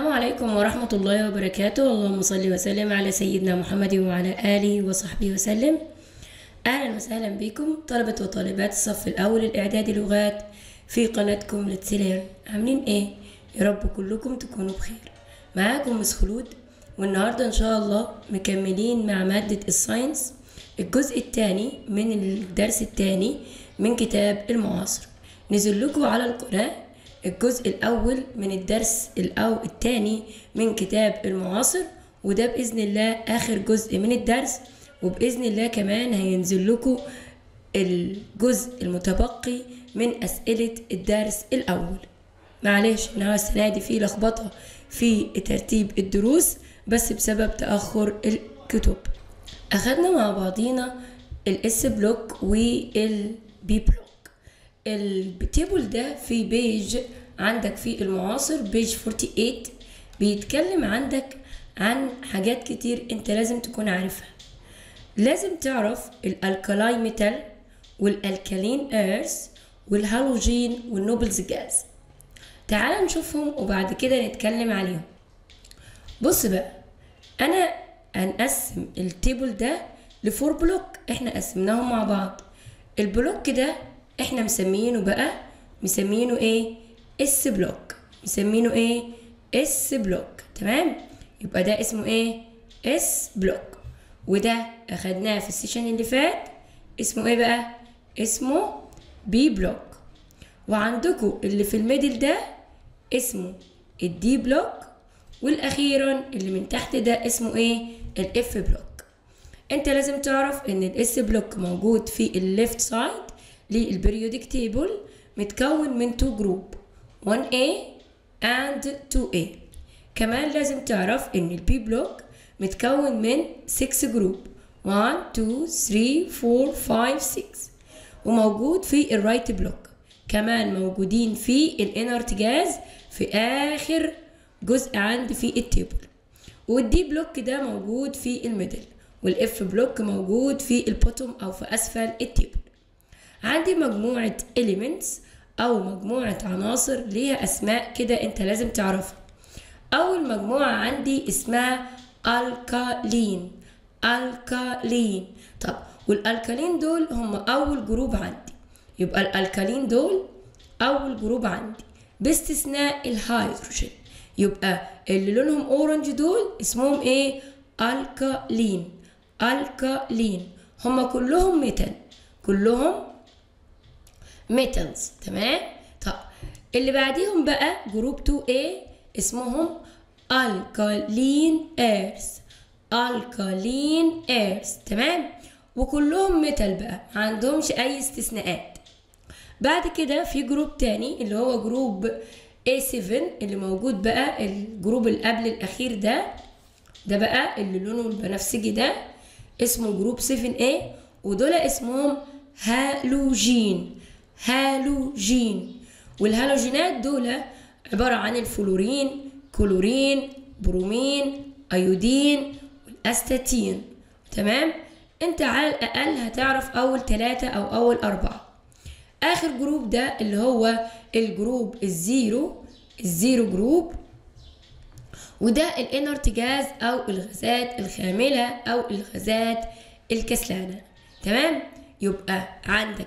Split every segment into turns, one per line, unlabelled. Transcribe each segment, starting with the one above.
عليكم ورحمة الله وبركاته. اللهم صل وسلم على سيدنا محمد وعلى آله وصحبه وسلم. أهلا وسهلا بكم طلبة وطالبات الصف الأول الإعدادي لغات في قناتكم Let's Learn. عاملين إيه؟ يا رب كلكم تكونوا بخير. معاكم مس خلود، والنهاردة إن شاء الله مكملين مع مادة الساينس الجزء الثاني من الدرس الثاني من كتاب المعاصر. نزل لكم على القناة الجزء الأول من الدرس الثاني من كتاب المعاصر، وده بإذن الله آخر جزء من الدرس، وبإذن الله كمان هينزل لكم الجزء المتبقي من أسئلة الدرس الأول. معلش إن هو السنة دي في لخبطة في ترتيب الدروس بس بسبب تأخر الكتب. أخدنا مع بعضينا الاس بلوك والبي بلوك. التيبل ده في بيج عندك في المعاصر بيج 48 بيتكلم عندك عن حاجات كتير انت لازم تكون عارفها. لازم تعرف الالكالاي ميتال والالكالين ايرث والهالوجين والنوبلز جاز. تعال نشوفهم وبعد كده نتكلم عليهم. بص بقى، انا هنقسم التيبل ده لفور بلوك احنا قسمناهم مع بعض. البلوك ده احنا مسمينه ايه؟ اس بلوك. مسمينه ايه؟ اس بلوك. تمام، يبقى ده اسمه ايه؟ اس بلوك. وده اخدناه في السيشن اللي فات اسمه ايه بقى؟ اسمه بي بلوك. وعندكم اللي في الميدل ده اسمه الدي بلوك، والاخيرا اللي من تحت ده اسمه ايه؟ الاف بلوك. انت لازم تعرف ان الاس بلوك موجود في الليفت سايد للبريودك تيبل، متكون من 2 جروب 1A and 2A. كمان لازم تعرف ان البي بلوك متكون من 6 جروب 1 2 3 4 5 6، وموجود في الرايت بلوك. كمان موجودين في الانرت جاز في اخر جزء عندي في التيبل. والدي بلوك ده موجود في الميدل، والاف بلوك موجود في البوتوم او في اسفل التيبل. عندي مجموعة elements أو مجموعة عناصر ليها أسماء كده أنت لازم تعرفها. أول مجموعة عندي اسمها الكالين. الكالين. طب والالكالين دول هم أول جروب عندي، يبقى الالكالين دول أول جروب عندي باستثناء الهيدروجين. يبقى اللي لونهم أورنج دول اسمهم إيه؟ الكالين. الكالين هم كلهم ميتال، كلهم ميتالز. تمام. طب اللي بعديهم بقى جروب 2A اسمهم الكالين ايرث. الكالين ايرث. تمام، وكلهم ميتال بقى، ما عندهمش اي استثناءات. بعد كده في جروب تاني اللي هو جروب A7 اللي موجود بقى الجروب اللي قبل الاخير ده بقى اللي لونه البنفسجي ده اسمه جروب 7A، ودول اسمهم هالوجين. هالوجين. والهالوجينات دول عبارة عن الفلورين، كلورين، برومين، ايودين، والاستاتين. تمام، انت على الاقل هتعرف اول 3 او اول 4. اخر جروب ده اللي هو الجروب الزيرو جروب، وده الانرت جاز او الغازات الخاملة او الغازات الكسلانة. تمام، يبقى عندك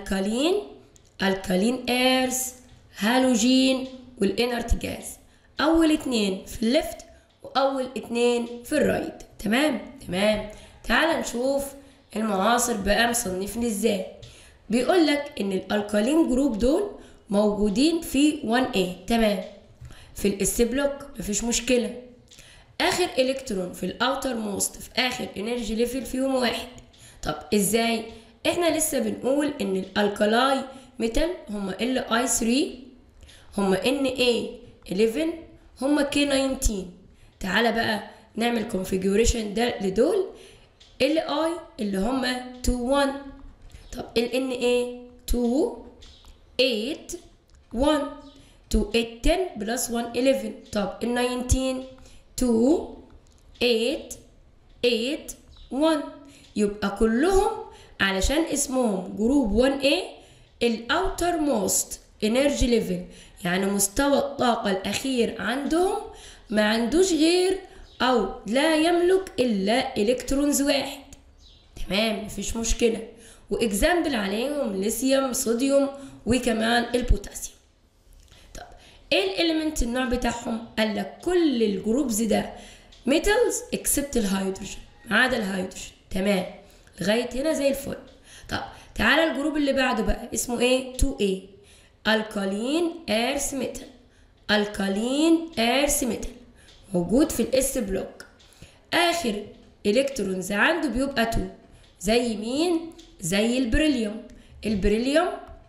الكالين ايرث، هالوجين، والانرت جاز. اول 2 في الليفت واول 2 في الرايت. تمام. تعال نشوف المعاصر بقى مصنفني ازاي. بيقول لك ان الالكالين جروب دول موجودين في 1A. تمام، في الاس بلوك مفيش مشكله. اخر الكترون في الاوتر موست في اخر انرجي ليفل فيهم 1. طب ازاي؟ احنا لسه بنقول ان الالكالاي ميتال هم Li3، هم Na11، هم K19. تعالى بقى نعمل كونفيجوريشن ده لدول. Li اللي هم 2 1، طب ال Na 2 8 1، 2 8 10 بلس 1 11. طب ال 19 2 8 8 1. يبقى كلهم علشان اسمهم جروب 1A الاوتر موست انرجي ليفل، يعني مستوى الطاقة الأخير عندهم ما عندوش غير أو لا يملك إلا إلكترونز واحد. تمام، مفيش مشكلة. وإكزامبل عليهم ليثيوم، صوديوم، وكمان البوتاسيوم. طب إيه الإليمنت النوع بتاعهم؟ قال لك كل الجروبز ده ميتالز اكسبت الهيدروجين، ما عدا الهيدروجين. تمام، لغاية هنا زي الفل. طب تعالى الجروب اللي بعده بقى اسمه ايه؟ 2A، الكالين ايرث ميتال. الكالين ايرث ميتال موجود في الاس بلوك. اخر الكترونز عنده بيبقى 2. زي مين؟ زي البريليوم. البريليوم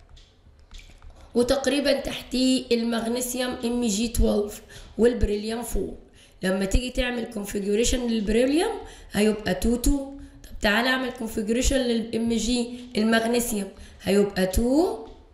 وتقريبا تحتيه المغنيسيوم Mg12 والبريليوم 4. لما تيجي تعمل كونفيجوريشن للبريليوم هيبقى 2 2. طب تعالى اعمل كونفيجوريشن للMg المغنيسيوم هيبقى 2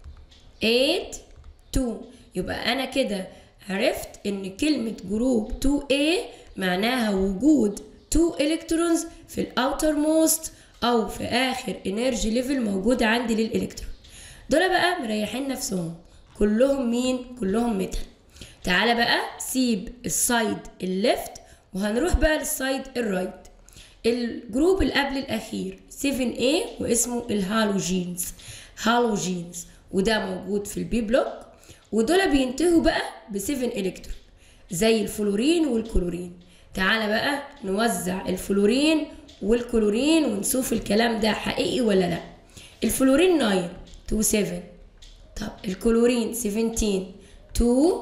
8 2. يبقى انا كده عرفت ان كلمة جروب 2A معناها وجود 2 الكترونز في الاوتر موست او في اخر انرجي ليفل موجود عندي للالكترون. دول بقى مريحين نفسهم، كلهم مين؟ كلهم ميتال. تعالى بقى سيب السايد الليفت وهنروح بقى للسايد الرايت. الجروب اللي قبل الاخير 7A واسمه الهالوجينز. هالوجينز وده موجود في البي بلوك، ودول بينتهوا بقى ب7 الكترون زي الفلورين والكلورين. تعالى بقى نوزع الفلورين والكلورين ونشوف الكلام ده حقيقي ولا لا. الفلورين 9 2 7. طب الكلورين 17 2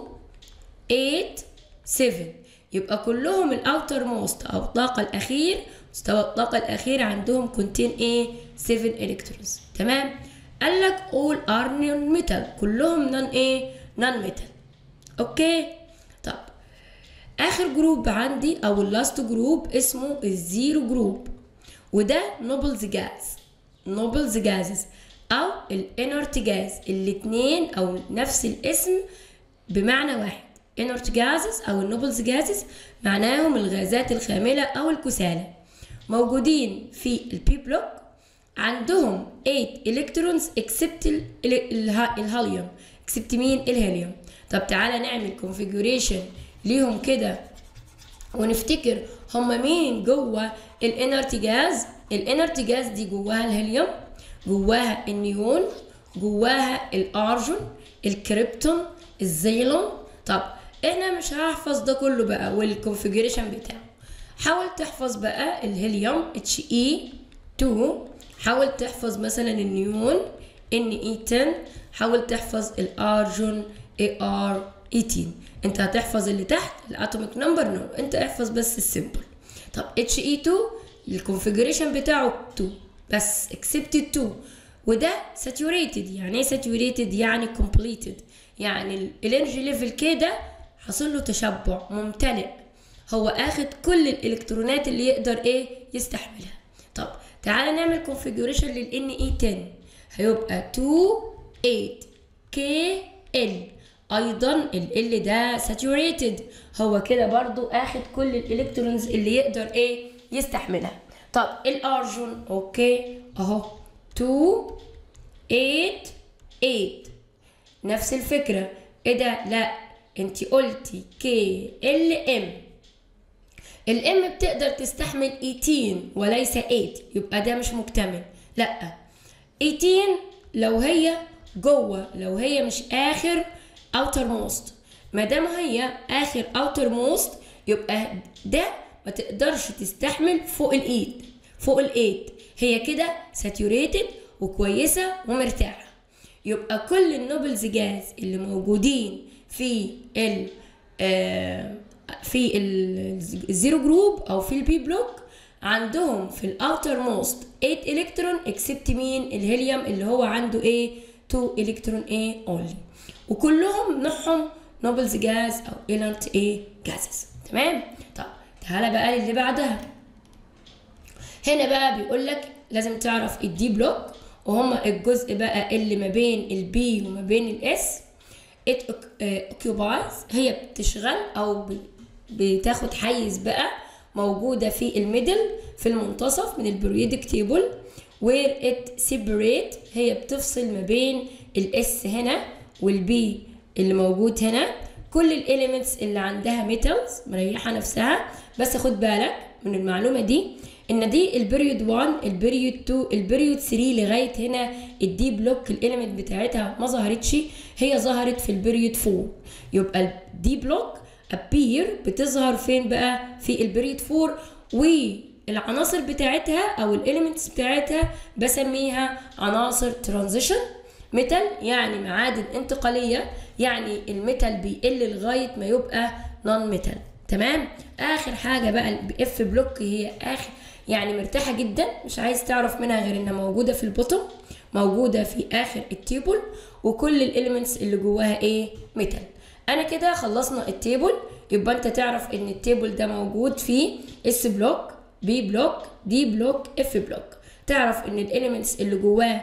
8 7. يبقى كلهم الاوتر موست او الطاقه الاخير، مستوى الطاقه الاخير عندهم كونتين ايه؟ 7 الكترونز. تمام. قال لك all are non metal، كلهم نون ايه؟ نون ميتال. اوكي. طب اخر جروب عندي او اللاست جروب اسمه الزيرو جروب، وده نوبلز جاز. نوبلز جازز او الانرت جاز، الاتنين او نفس الاسم بمعنى واحد. انرت جازز او النوبلز جازز معناهم الغازات الخامله او الكساله، موجودين في البي بلوك، عندهم 8 الكترونز اكسبت الهاليوم. اكسبت مين؟ الهيليوم. طب تعالى نعمل كونفيجوريشن ليهم كده ونفتكر هما مين جوه الانرت جاز. الانرت جاز دي جواها الهيليوم، جواها النيون، جواها الارجون، الكريبتون، الزيلون. طب احنا مش هحفظ ده كله بقى والكونفيجوريشن بتاعه. حاول تحفظ بقى الهيليوم He2، حاول تحفظ مثلا النيون Ne10، حاول تحفظ الارجون Ar18. انت هتحفظ اللي تحت الاتوميك نمبر نو، انت احفظ بس السيمبل. طب He2 الكونفيجوريشن بتاعه 2 بس اكسبت 2، وده ساتوريتد. يعني ايه ساتوريتد؟ يعني كومبليتد، يعني الانرجي ليفل كده حصل له تشبع، ممتلئ، هو اخد كل الالكترونات اللي يقدر ايه؟ يستحملها. طب تعالى نعمل كونفيجوريشن للNe10 هيبقى 2 8 Kl. ايضا ال ده ساتوريتد، هو كده برضو اخد كل الالكترونز اللي يقدر ايه؟ يستحملها. طب الارجون اوكي اهو 2 8 8 نفس الفكره. ايه ده؟ لا انتي قلتي KLM. الام بتقدر تستحمل 18 وليس 8، يبقى ده مش مكتمل. لا 18 لو هي جوه، لو هي مش اخر اوتر موست، ما دام هي اخر اوتر موست يبقى ده ما تقدرش تستحمل فوق الايد، فوق الايد، هي كده ساتوريتد وكويسه ومرتاحه. يبقى كل النوبلز جاز اللي موجودين في الزيرو جروب او في البي بلوك عندهم في الاوتر موست 8 الكترون اكسبت مين؟ الهيليوم اللي هو عنده ايه؟ 2 الكترون ايه اونلي، وكلهم نوعهم نوبلز جاز او انرت ايه جازز. تمام. طب تعالى بقى اللي بعدها. هنا بقى بيقول لك لازم تعرف الدي بلوك، وهما الجزء بقى اللي ما بين البي وما بين الاس. it occupies هي بتشغل او بتاخد حيز بقى، موجودة في الميدل في المنتصف من البريودك تيبل. where it separate هي بتفصل ما بين الاس هنا والبي اللي موجود هنا كل الاليمنتس اللي عندها ميتالز مريحه نفسها. بس خد بالك من المعلومه دي، ان دي البريود 1 البريود 2 البريود 3 لغايه هنا الدي بلوك الاليمنت بتاعتها ما ظهرتش، هي ظهرت في البريود 4. يبقى الدي بلوك ابير بتظهر فين بقى؟ في البريود 4. والعناصر بتاعتها او الاليمنتس بتاعتها بسميها عناصر ترانزيشن ميتال، يعني معادن انتقاليه، يعني الميتال بيقل لغايه ما يبقى نون ميتال. تمام. اخر حاجه بقى الاف بلوك، هي اخر يعني مرتاحه جدا، مش عايز تعرف منها غير انها موجوده في البوتوم، موجوده في اخر التيبل، وكل الاليمنتس اللي جواها ايه؟ ميتال. انا كده خلصنا التيبل. يبقى انت تعرف ان التيبل ده موجود فيه اس بلوك، بي بلوك، دي بلوك، اف بلوك. تعرف ان الاليمنتس اللي جواه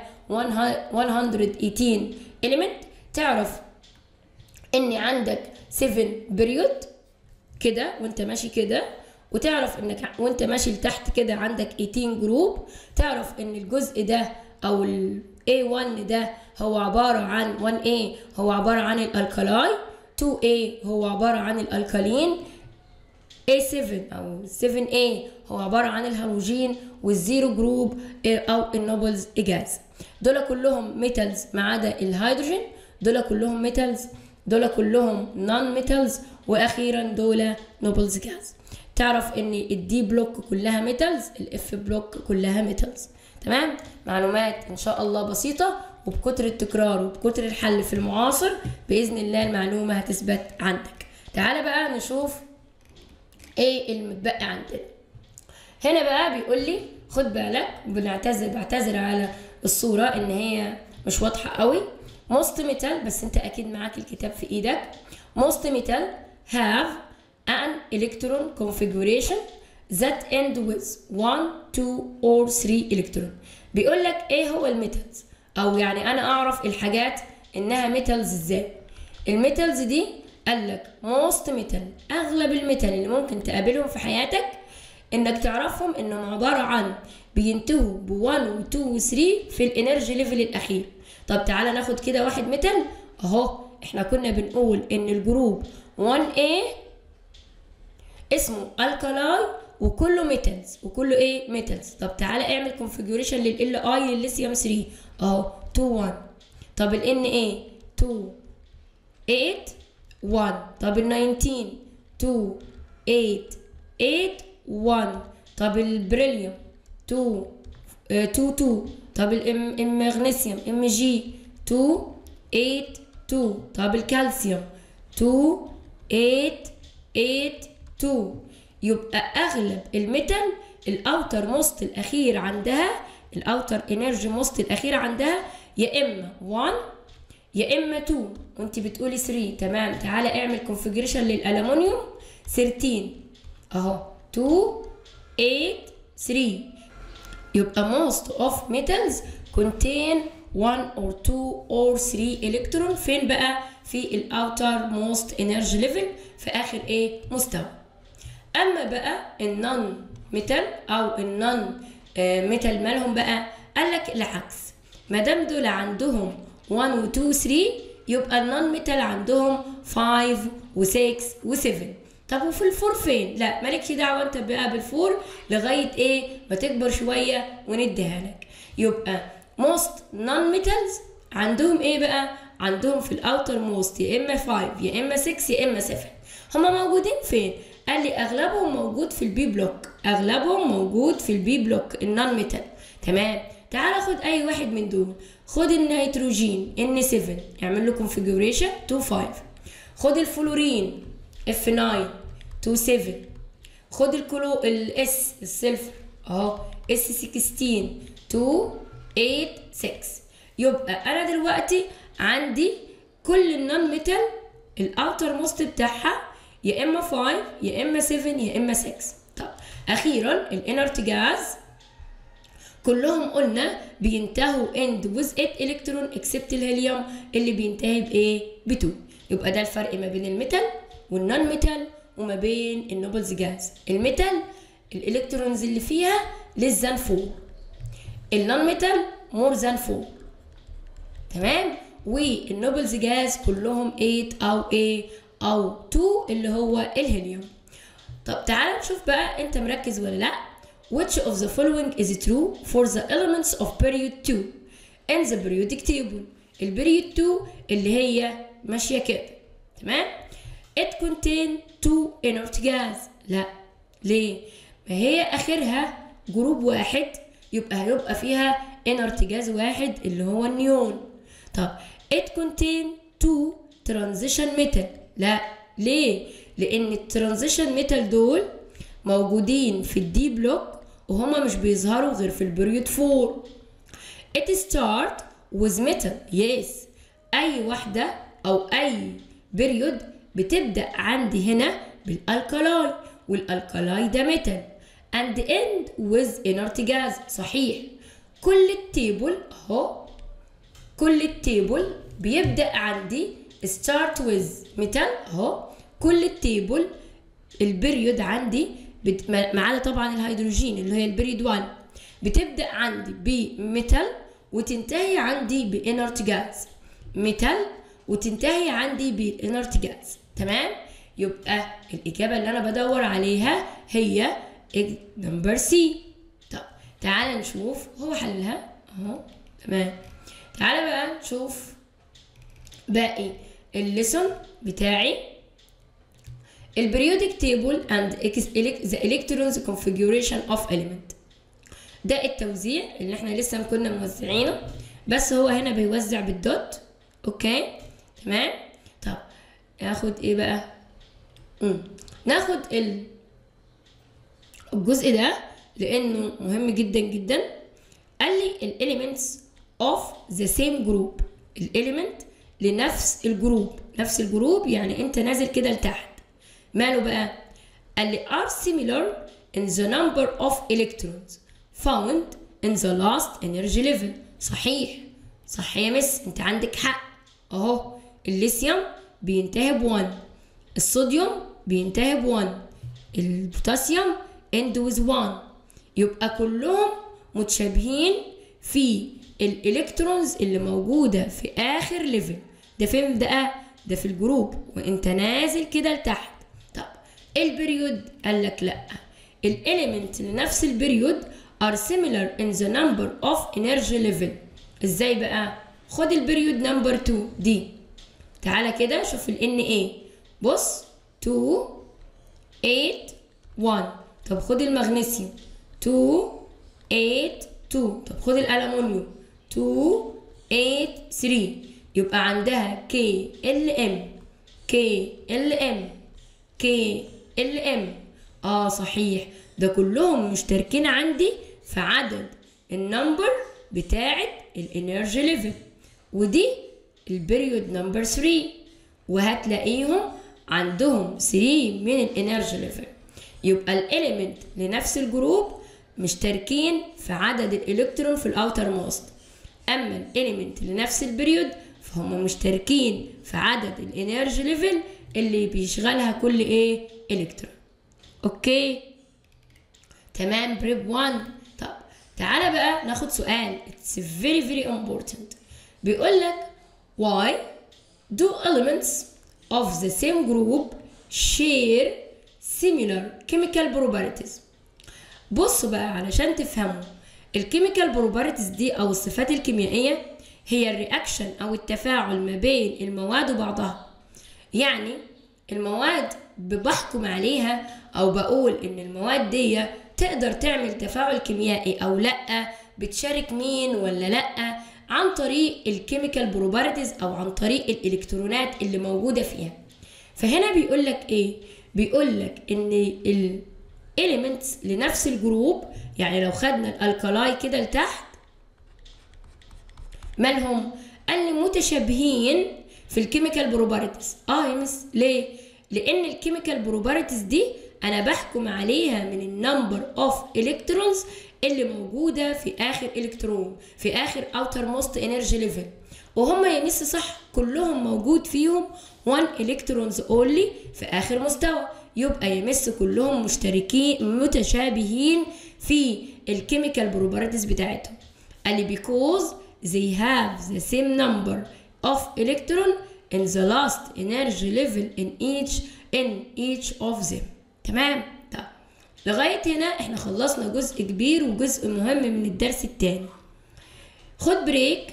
118 element. تعرف ان عندك 7 بريود كده وانت ماشي كده، وتعرف انك وانت ماشي لتحت كده عندك 18 جروب. تعرف ان الجزء ده او ال A1 ده هو عبارة عن 1A هو عبارة عن الالكالاي، 2A هو عبارة عن الالكالين، A7 او 7A هو عبارة عن الهالوجين، والزيرو جروب او النوبلز جاز. دول كلهم ميتالز ما عدا الهيدروجين، دول كلهم ميتالز، دول كلهم نون ميتالز، واخيرا دول نوبلز جاز. تعرف ان الدي بلوك كلها ميتالز، الاف بلوك كلها ميتالز. تمام. معلومات ان شاء الله بسيطه، وبكتر التكرار وبكتر الحل في المعاصر باذن الله المعلومه هتثبت عندك. تعالى بقى نشوف ايه المتبقي عندنا. هنا بقى بيقول لي خد بالك، بعتذر على الصوره ان هي مش واضحه قوي. most metal، بس انت اكيد معاك الكتاب في ايدك. most metal have an electron configuration that end with 1 2 or 3 electron. بيقول لك ايه هو الميتالز، او يعني انا اعرف الحاجات انها ميتالز ازاي. الميتالز دي قال لك most metal، اغلب الميتال اللي ممكن تقابلهم في حياتك انك تعرفهم انهم عباره عن بينتهوا ب 1 و 2 و 3 في الانرجي ليفل الاخير. طب تعالى ناخد كده واحد ميتال اهو. احنا كنا بنقول ان الجروب 1A اسمه الكالاي وكله ميتالز، وكله ايه؟ ميتالز. طب تعالى اعمل كونفيجريشن لل اي للليثيوم 3 اهو 2 1. طب ال Na 2 8 1. طب ال 19 2 8 8 1. طب البريليوم 2 2 2. طب المغنيسيوم Mg 2 8 2. طب الكالسيوم 2 8 8 2. يبقى اغلب الميتال الاوتر موست الاخير عندها، الاوتر انرجي موست الاخير عندها يا اما 1 يا اما 2. وانت بتقولي 3. تمام. تعالى اعمل كونفيجريشن للالومنيوم 13 اهو 2 8 3. يبقى most of metals contain 1 or 2 or 3 electron. فين بقى؟ في الاوتر موست انرجي ليفل، في اخر ايه؟ مستوى. اما بقى النون ميتال او النون ميتال مالهم بقى؟ قال لك العكس، ما دام دول عندهم 1 و 2 و 3 يبقى النون ميتال عندهم 5 و6 و7. طب وفي الفور فين؟ لا مالكش دعوه انت بقى بالفور لغايه ايه ما تكبر شويه ونديها لك. يبقى موست نون ميتالز عندهم ايه بقى؟ عندهم في الاوتر موست يا اما 5 يا اما 6 يا اما 7. هما موجودين فين؟ قال لي اغلبهم موجود في البي بلوك، اغلبهم موجود في البي بلوك النون ميتال. تمام. تعال خد اي واحد من دول. خد النيتروجين N7 اعمل له كونفيجريشن 2 5. خد الفلورين F9 2 7. خد الاس السلفر اهو S16 2 8 6. يبقى انا دلوقتي عندي كل النون ميتال الاوتر موست بتاعها يا اما 5 يا اما 7 يا اما 6. طب اخيرا الانرت جاز كلهم قلنا بينتهوا end with 8 الكترون except الهيليوم اللي بينتهي بايه؟ ب 2. يبقى ده الفرق ما بين الميتال والنون ميتال وما بين النوبلز جاز. الميتال الالكترونز اللي فيها less than 4، النون ميتال more than 4. تمام. والنوبلز جاز كلهم 8 أو ايه أو 2 اللي هو الهيليوم. طب تعال نشوف بقى انت مركز ولا لا. Which of the following is true for the elements of period 2 in the periodic table؟ البريود 2 اللي هي ماشية كده، تمام؟ It contain 2 inert gas. لا، ليه؟ ما هي آخرها جروب واحد، هيبقى فيها inert gas واحد اللي هو النيون. طب it contain 2 transition metal. لا، ليه؟ لأن الترانزيشن ميتال دول موجودين في الدي بلوك وهما مش بيظهروا غير في البريود 4. It start with metal. yes. أي واحدة أو أي بريود بتبدأ عندي هنا بالألكالاي، والألكالاي ده ميتال. and end with inert gas. صحيح. كل التيبل أهو، كل التيبل بيبدأ عندي start with metal أهو. كل التيبل البريود عندي ما عدا طبعا الهيدروجين اللي هي البريود 1 بتبدأ عندي بميتال وتنتهي عندي بإنرت جاز. ميتال وتنتهي عندي بإنرت جاز، تمام؟ يبقى الإجابة اللي أنا بدور عليها هي نمبر سي. طب تعالى نشوف هو حلها أهو، تمام؟ تعالى بقى نشوف باقي الليسون بتاعي. البريودك تيبل and the electrons configuration of element. ده التوزيع اللي احنا لسه كنا موزعينه، بس هو هنا بيوزع بالدوت. اوكي تمام. طب ناخد ايه بقى؟ ناخد الجزء ده لانه مهم جدا جدا. قال لي الاليمنتس of the same group. الاليمنت لنفس الجروب، نفس الجروب يعني انت نازل كده لتحت. ماله بقى؟ قال لي are similar in the number of electrons found in the last energy level. صحيح صح يا مس، انت عندك حق اهو. الليثيوم بينتهي ب1، الصوديوم بينتهي ب1، البوتاسيوم end with 1. يبقى كلهم متشابهين في الالكترونز اللي موجوده في اخر ليفل. ده فين ده؟ ده في الجروب وانت نازل كده لتحت. طب البريود قال لك لا، الاليمنت لنفس البريود are similar in the number of energy level. ازاي بقى؟ خد البريود نمبر 2 دي، تعالى كده شوف ال Na. بص 2 8 1. طب خد المغنيسيوم 2 8 2. طب خد الألمونيوم 2 8 3. يبقى عندها KLM KLM KLM. صحيح، ده كلهم مشتركين عندي في عدد النمبر بتاعت الانرجي ليفل. ودي البريود نمبر 3، وهتلاقيهم عندهم 3 من الانرجي ليفل. يبقى الاليمنت لنفس الجروب مشتركين في عدد الالكترون في الاوتر موست. اما الاليمنت لنفس البريود فهم مشتركين في عدد الانرجي ليفل اللي بيشغلها كل ايه الكترون. اوكي تمام بريب 1. طب تعالى بقى ناخد سؤال it's very very important. بيقول لك why do elements of the same group share similar chemical properties. بصوا بقى علشان تفهموا الكيميكال بروبرتيز دي او الصفات الكيميائيه هي الرياكشن او التفاعل ما بين المواد وبعضها. يعني المواد بحكم عليها او بقول ان المواد دي تقدر تعمل تفاعل كيميائي او لا، بتشارك مين ولا لا، عن طريق الكيميكال بروبرتيز او عن طريق الالكترونات اللي موجوده فيها. فهنا بيقول لك ايه؟ بيقول لك ان الاليمنتس لنفس الجروب، يعني لو خدنا الالكالاي كده لتحت مالهم؟ قال لي متشابهين في الكيميكال بروبرتيز. يا مس ليه؟ لان الكيميكال بروبرتيز دي انا بحكم عليها من النمبر اوف الكترونز اللي موجوده في اخر الكترون في اخر اوتر موست انرجي ليفل. وهم يا مس صح كلهم موجود فيهم 1 الكترونز اونلي في اخر مستوى. يبقى يا مس كلهم مشتركين متشابهين في الكيميكال بروبرتيز بتاعتهم. قال لي because they have the same number of electron in the last energy level in each of them. تمام؟ طب لغاية هنا احنا خلصنا جزء كبير وجزء مهم من الدرس التاني. خد بريك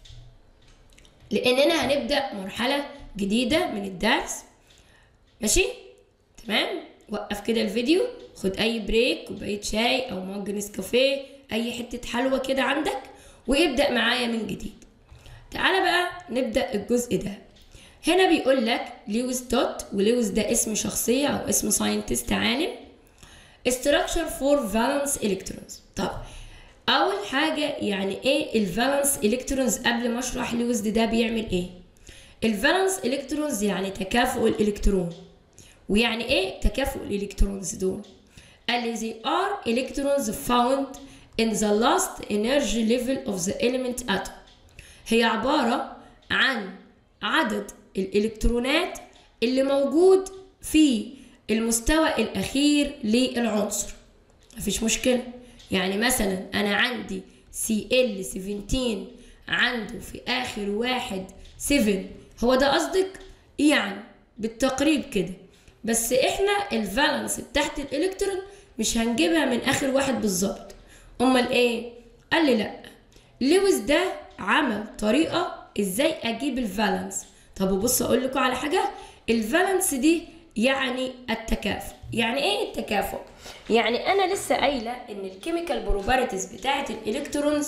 لأننا هنبدأ مرحلة جديدة من الدرس. ماشي؟ تمام؟ وقف كده الفيديو، خد أي بريك، كوباية شاي أو مج نسكافيه، أي حتة حلوة كده عندك، وابدأ معايا من جديد. تعالى بقى نبدأ الجزء ده. هنا بيقول لك لويس دوت، ولويس ده اسم شخصية أو اسم ساينتست عالم. structure for valence electrons. طب أول حاجة يعني إيه الفالنس إلكترونز؟ قبل ما أشرح لويس ده بيعمل إيه؟ الفالنس إلكترونز يعني تكافؤ الإلكترون. ويعني إيه تكافؤ الإلكترونز دول؟ قال لي they are electrons found in the last energy level of the element atom. هي عبارة عن عدد الإلكترونات اللي موجود في المستوى الأخير للعنصر. مفيش مشكلة. يعني مثلا أنا عندي Cl17 عنده في آخر واحد 7، هو ده قصدك؟ يعني بالتقريب كده. بس إحنا الفالنس بتاعت الإلكترون مش هنجيبها من آخر واحد بالظبط. أمال إيه؟ قال لي لأ، لويس ده عمل طريقة إزاي أجيب الفالنس. طب وبص أقول لكم على حاجة، الفالنس دي يعني التكافؤ. يعني ايه التكافؤ؟ يعني انا لسه قايله ان الكيميكال بروبرتيز بتاعه الالكترونز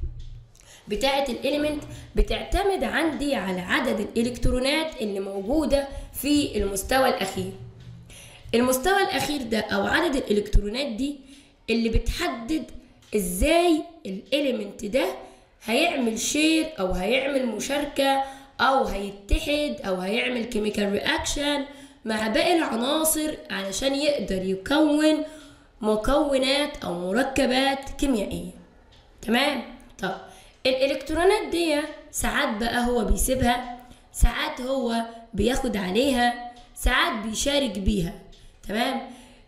بتاعه الاليمنت بتعتمد عندي على عدد الالكترونات اللي موجوده في المستوى الاخير. المستوى الاخير ده او عدد الالكترونات دي اللي بتحدد ازاي الاليمنت ده هيعمل شير او هيعمل مشاركه او هيتحد او هيعمل كيميكال رياكشن مع باقي العناصر علشان يقدر يكون مكونات او مركبات كيميائيه. تمام؟ طب الالكترونات دي ساعات بقى هو بيسيبها، ساعات هو بياخد عليها، ساعات بيشارك بيها. تمام؟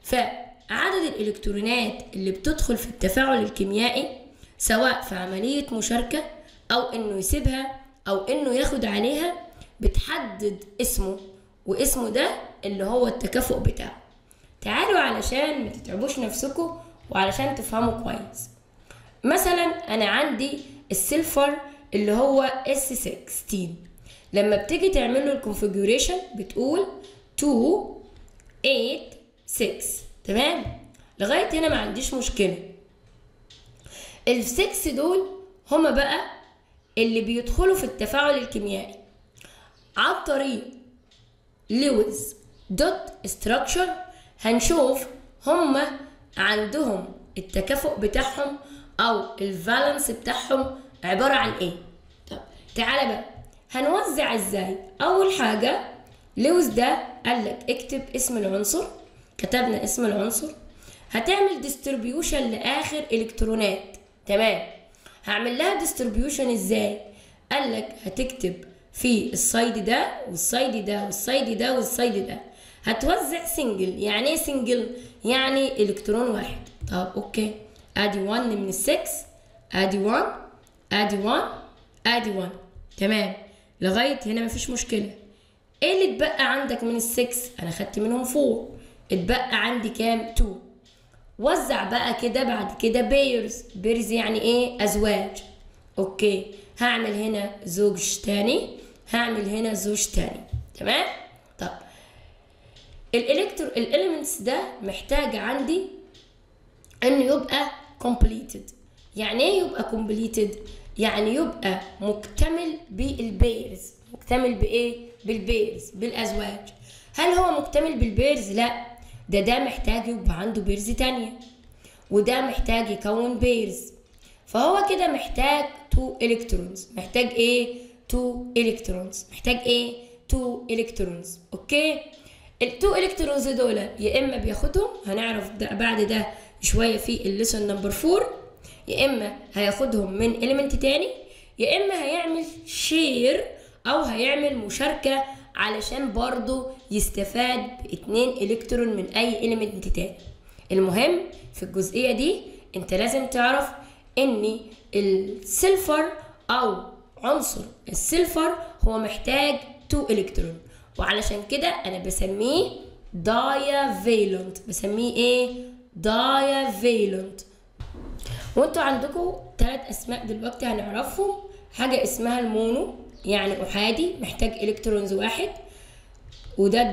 فعدد الالكترونات اللي بتدخل في التفاعل الكيميائي سواء في عمليه مشاركه او انه يسيبها او انه ياخد عليها بتحدد اسمه، واسمه ده اللي هو التكافؤ بتاعه. تعالوا علشان ما تتعبوش نفسكم وعلشان تفهموا كويس. مثلا انا عندي السلفر اللي هو S16، لما بتيجي تعمل له الكونفيجوريشن بتقول 2 8 6. تمام؟ لغايه هنا ما عنديش مشكله. ال6 دول هما بقى اللي بيدخلوا في التفاعل الكيميائي عن طريق لويس دوت ستراكشر. هنشوف هما عندهم التكافؤ بتاعهم او الفالنس بتاعهم عبارة عن ايه. طب تعالى بقى هنوزع ازاي. اول حاجة لويس ده قالك اكتب اسم العنصر، كتبنا اسم العنصر، هتعمل ديستريبيوشن لاخر الكترونات. تمام؟ هعمل لها ديستريبيوشن ازاي؟ قالك هتكتب في السايد ده والسايد ده والسايد ده والسايد ده، هتوزع سنجل. يعني ايه سنجل؟ يعني الكترون واحد. طب اوكي، ادي 1 من ال6، ادي 1 ادي 1 ادي 1. تمام؟ لغايه هنا مفيش مشكله. ايه اللي اتبقى عندك من ال6؟ انا خدت منهم 4، اتبقى عندي كام؟ 2. وزع بقى كده بعد كده بيرز. بيرز يعني ايه؟ ازواج. اوكي، هعمل هنا زوج تاني، هعمل هنا زوج تاني. تمام؟ طب الاليمنتس ده محتاج عندي انه يبقى completed. يعني ايه يبقى completed؟ يعني يبقى مكتمل بالبيرز. مكتمل بايه؟ بالبيرز، بالازواج. هل هو مكتمل بالبيرز؟ لا، ده محتاج يبقى عنده بيرز تانية، وده محتاج يكون بيرز. فهو كده محتاج 2 الكترونز. محتاج ايه؟ 2 الكترونز. محتاج ايه؟ 2 الكترونز. اوكي، ال2 الكترونز دول يا اما بياخدهم، هنعرف ده بعد ده شويه في الليسون نمبر 4، يا اما هياخدهم من اليمنت تاني، يا اما هيعمل شير او هيعمل مشاركه علشان برضو يستفاد ب2 الكترون من اي اليمنت تاني. المهم في الجزئيه دي انت لازم تعرف ان السلفر او عنصر السلفر هو محتاج 2 الكترون، وعلشان كده انا بسميه دايافيلنت. بسميه ايه؟ دايافيلنت. وانتوا عندكم 3 اسماء دلوقتي هنعرفهم. حاجه اسمها المونو، يعني احادي محتاج الكترونز واحد، وده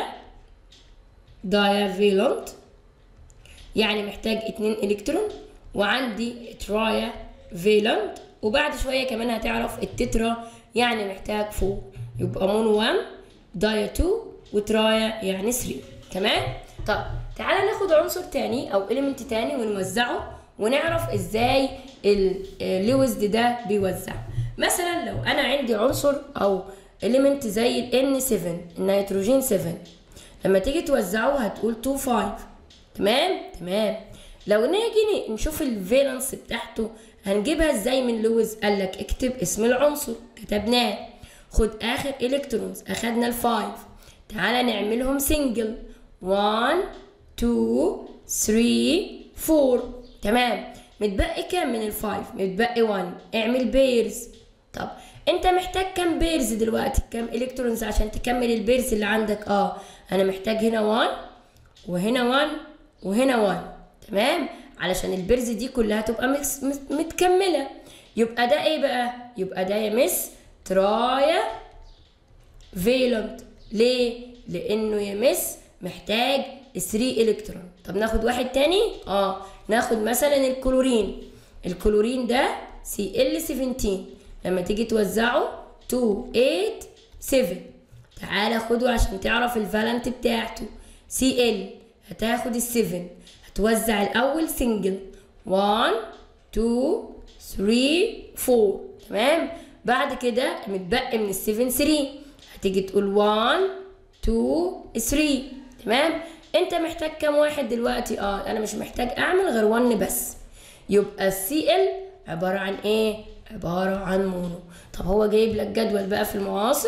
دايافيلنت يعني محتاج 2 الكترون. وعندي ترايا فيلنت، وبعد شويه كمان هتعرف التترا يعني محتاج 4. يبقى مونو 1، دايا 2، وترايا يعني 3. تمام؟ طب تعالى ناخد عنصر تاني او اليمنت تاني ونوزعه ونعرف ازاي اللويس ده بيوزع. مثلا لو انا عندي عنصر او اليمنت زي ال N7 النيتروجين 7، لما تيجي توزعه هتقول 2 5. تمام. لو نيجي نشوف الفالنس بتاعته هنجيبها ازاي من لويس؟ قالك اكتب اسم العنصر، كتبناه. خد اخر الكترونز، اخدنا ال5. تعالى نعملهم سنجل، 1 2 3 4. تمام. متبقي كام من ال5؟ متبقي 1. اعمل بيرز. طب انت محتاج كام بيرز دلوقتي؟ كام الكترونز عشان تكمل البيرز اللي عندك؟ انا محتاج هنا 1 وهنا 1 وهنا 1. تمام، علشان البيرز دي كلها تبقى متكمله. يبقى ده ايه بقى؟ يبقى ده يا مس ترايا فيلنت. ليه؟ لانه يا مس محتاج 3 الكترون. طب ناخد واحد تاني. ناخد مثلا الكلورين ده Cl17. لما تيجي توزعه 2 8 7. تعالى خده عشان تعرف الفالنت بتاعته. Cl هتاخد ال7، هتوزع الاول سنجل 1 2 3 4. تمام. بعد كده متبقي من ال7 3، هتيجي تقول 1 2 3. تمام. انت محتاج كام واحد دلوقتي؟ انا مش محتاج اعمل غير 1 بس. يبقى الCl عباره عن ايه؟ عباره عن مونو. طب هو جايب لك جدول بقى في المعاصر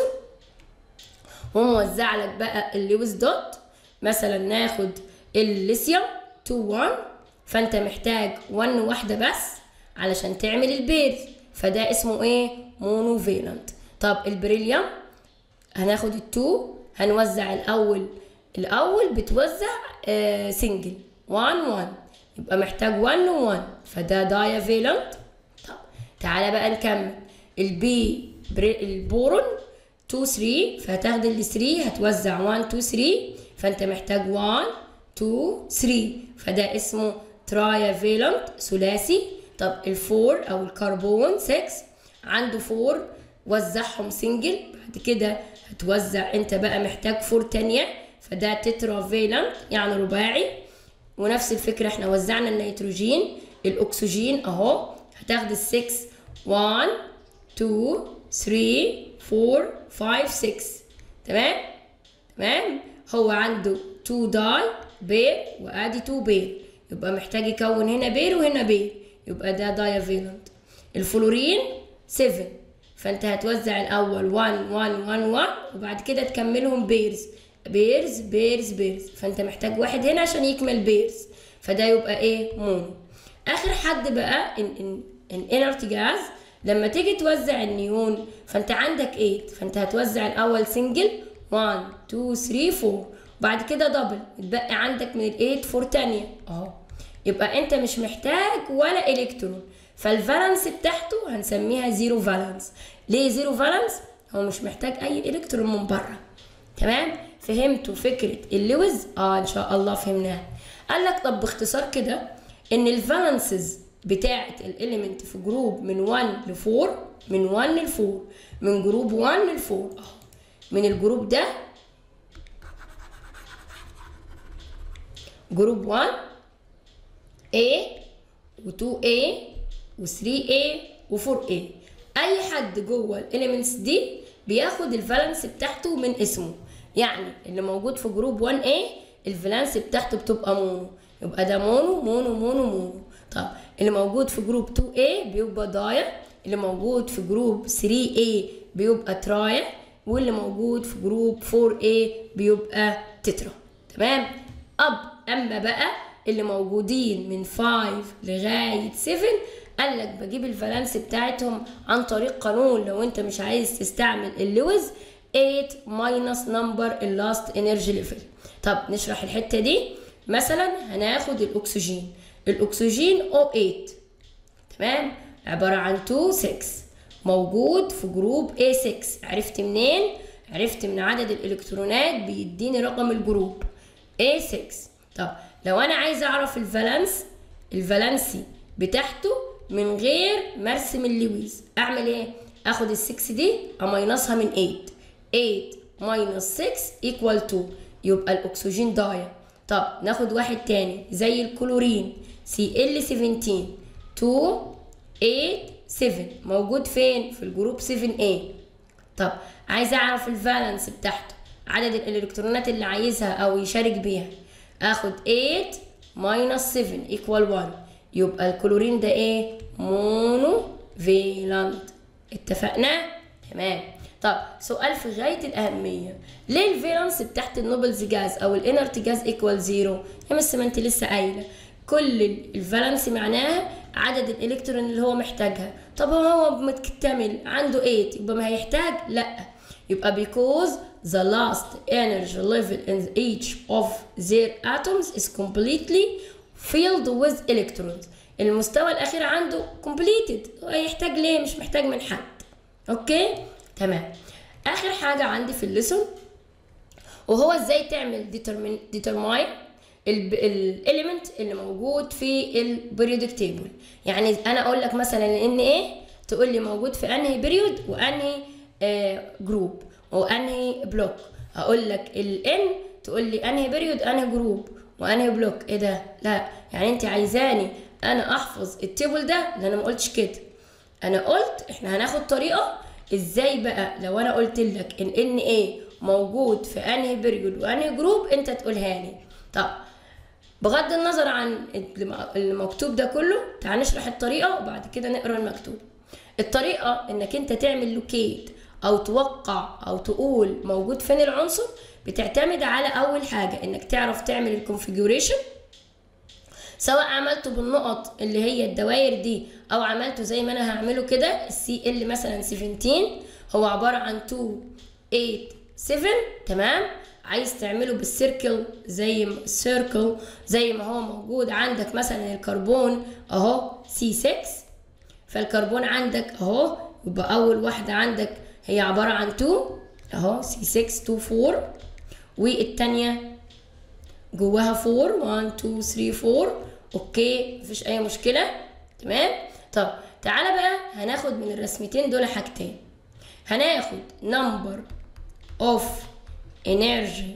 وموزع لك بقى اللويس دوت. مثلا ناخد الليثيوم 2 1، فانت محتاج 1 واحده بس علشان تعمل البيرز، فده اسمه ايه؟ مونو فيلنت. طب البريليوم هناخد ال2، هنوزع الاول بتوزع سنجل 1 1، يبقى محتاج 1 و1، فده دايا فيلنت. طب تعالى بقى نكمل. البورون 2 3، فهتاخد ال3 هتوزع 1 2 3، فانت محتاج 1 2 3، فده اسمه ترايا فيلنت ثلاثي. طب الفور او الكربون 6 عنده 4، وزعهم سنجل. بعد كده هتوزع انت بقى محتاج 4 تانية، فده تترا فيلنت يعني رباعي. ونفس الفكرة احنا وزعنا النيتروجين. الاكسجين اهو هتاخد ال6 1 2 3 4 5 6. تمام. هو عنده 2 داي بير وادي 2 بير، يبقى محتاج يكون هنا بير وهنا بير، يبقى ده دايا فيلنت. الفلورين 7، فانت هتوزع الاول 1 1 1 1 وبعد كده تكملهم بيرز بيرز بيرز بيرز، فانت محتاج واحد هنا عشان يكمل بيرز، فده يبقى ايه؟ مونو. اخر حد بقى الانرت جاز. لما تيجي توزع النيون فانت عندك 8، فانت هتوزع الاول سنجل 1 2 3 4، وبعد كده دبل، يتبقى عندك من ال8 4 تانية اهو. يبقى انت مش محتاج ولا الكترون، فالفالنس بتاعته هنسميها زيرو فالنس. ليه زيرو فالنس؟ هو مش محتاج اي الكترون من بره. تمام. فهمتوا فكره اللويس؟ ان شاء الله فهمناها. قال لك طب باختصار كده ان الفالنسز بتاعه الاليمنت في جروب من 1 ل 4، من 1 ل 4، من جروب 1 ل 4 اهو. من الجروب ده جروب 1 A و2A و3A و4A. اي حد جوه الاليمنتس دي بياخد الفالنس بتاعته من اسمه. يعني اللي موجود في جروب 1A الفالنس بتاعته بتبقى مونو، يبقى ده مونو مونو مونو مونو. طب اللي موجود في جروب 2A بيبقى دايا، اللي موجود في جروب 3A بيبقى ترايا، واللي موجود في جروب 4A بيبقى تترا. تمام. اما بقى اللي موجودين من 5 لغايه 7 قال لك بجيب الفالنس بتاعتهم عن طريق قانون لو انت مش عايز تستعمل اللويز 8 ماينس نمبر اللاست انرجي ليفل. طب نشرح الحته دي. مثلا هناخد الاكسجين O8 تمام، عباره عن 2 6 موجود في جروب A6. عرفت منين؟ عرفت من عدد الالكترونات بيديني رقم الجروب A6. طب لو انا عايزه اعرف الفالنسي بتاعته من غير ما ارسم اللويز، اعمل ايه؟ اخد ال6 دي اماينصها من 8 ماينس 6 ايكوال 2، يبقى الاكسجين ضايع. طب ناخد واحد تاني زي الكلورين Cl17 2 8 7 موجود فين؟ في الجروب 7A. طب عايز اعرف الفالنس بتاعته، عدد الالكترونات اللي عايزها او يشارك بيها، اخد 8 ماينس 7 ايكوال 1، يبقى الكلورين ده ايه؟ مونو فيلانت. اتفقنا؟ تمام. طب سؤال في غايه الاهميه، ليه الفالنس بتاعت النوبلز جاز او الانرت جاز ايكوال 0؟ يا مس ما انت لسه قايله كل الفالنس معناها عدد الالكترون اللي هو محتاجها. طب هو مكتمل عنده 8 يبقى ما هيحتاج؟ لا، يبقى because the last energy level in each of their atoms is completely filled with electrons. المستوى الاخير عنده completed، هيحتاج ليه؟ مش محتاج من حد. اوكي تمام. اخر حاجه عندي في الليسون وهو ازاي تعمل determine الاليمنت اللي موجود في البريودك تيبل. يعني انا اقول لك مثلا ان ايه، تقول لي موجود في انهي بريود وانهي جروب وانهي بلوك. اقول لك الان تقول لي انهي بريود انهي جروب وانهي بلوك. ايه ده؟ لا، يعني انت عايزاني انا احفظ التيبل ده؟ لا، انا ما قلتش كده. انا قلت احنا هناخد طريقه ازاي بقى لو انا قلت لك ان ايه موجود في انهي بريود وانهي جروب انت تقولها لي. طب بغض النظر عن المكتوب ده كله، تعال نشرح الطريقه وبعد كده نقرا المكتوب. الطريقه انك انت تعمل لوكيت او توقع او تقول موجود فين العنصر، بتعتمد على اول حاجه انك تعرف تعمل الكونفيجوريشن، سواء عملته بالنقط اللي هي الدوائر دي او عملته زي ما انا هعمله كده. السي ال مثلا 17 هو عباره عن 2 8 7 تمام. عايز تعمله بالسيركل زي ما هو موجود عندك مثلا الكربون اهو C6، فالكربون عندك اهو يبقى اول واحده عندك هي عباره عن 2 اهو C6 2 4، والثانيه جواها 4 1 2 3 4. اوكي مفيش اي مشكله تمام. طب تعالى بقى هناخد من الرسمتين دول حاجتين. هناخد number of energy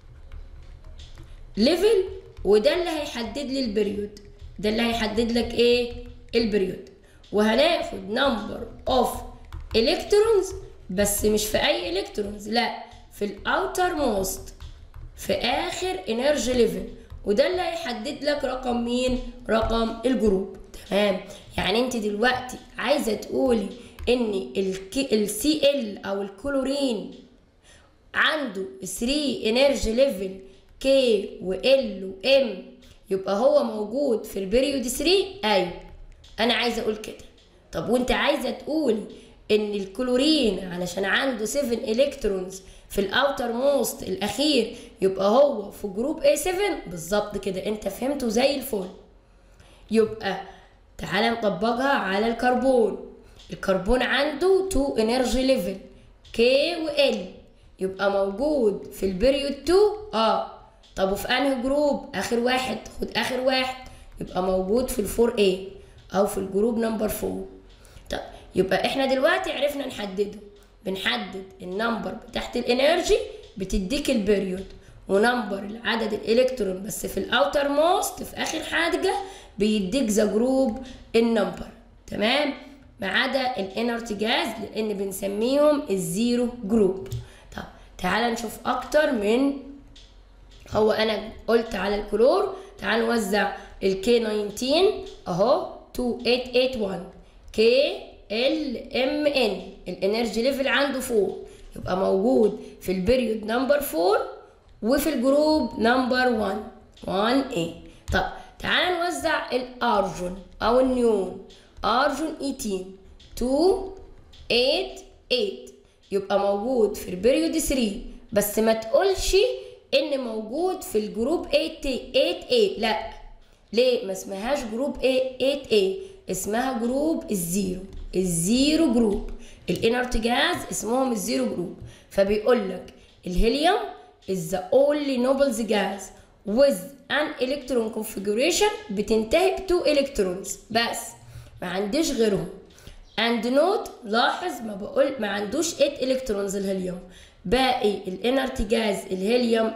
level، وده اللي هيحدد لي البريود، ده اللي هيحدد لك ايه؟ البريود. وهناخد number of electrons، بس مش في اي electrons، لا، في الاوتر موست، في اخر انرجي ليفل، وده اللي هيحدد لك رقم مين؟ رقم الجروب. تمام. يعني انت دلوقتي عايزه تقولي ان السي ال او الكلورين عنده 3 انرجي ليفل كي وال وام، يبقى هو موجود في البريود 3؟ ايوه انا عايزه اقول كده. طب وانت عايزه تقولي ان الكلورين علشان عنده 7 الكترونز في الاوتر موست الاخير يبقى هو في جروب A7؟ بالظبط كده، انت فهمته زي الفل. يبقى تعالى نطبقها على الكربون. الكربون عنده 2 انرجي ليفل K و L، يبقى موجود في البريود 2. طب وفي انهي جروب؟ اخر واحد، خد اخر واحد، يبقى موجود في ال4A او في الجروب نمبر 4. طب يبقى احنا دلوقتي عرفنا نحدده. بنحدد النمبر بتاعت الانرجي بتديك البريود، ونمبر عدد الالكترون بس في الاوتر موست في اخر حاجه بيديك ذا جروب النمبر. تمام، ما عدا الانرت جاز لان بنسميهم الزيرو جروب. طب تعالى نشوف اكتر من هو انا قلت على الكلور. تعال نوزع الكي 19 اهو 2881 كي ال ام ان، الانرجي ليفل عنده 4، يبقى موجود في البريود نمبر 4 وفي الجروب نمبر 1 1A. طب تعال نوزع الارجون او النيون ارجون 18 2 8 8 يبقى موجود في البريود 3. بس ما تقولش ان موجود في الجروب 8A. لا، ليه ما اسمهاش جروب 8A؟ اسمها جروب الزيرو جروب. الانرت جاز اسمهم الزيرو جروب. فبيقول لك الهيليوم is the only noble gas with an electron configuration بتنتهي ب 2 electrons بس، ما عنديش غيرهم. and note، لاحظ ما عندوش 8 electrons الهيليوم. باقي الانرت جاز الهيليوم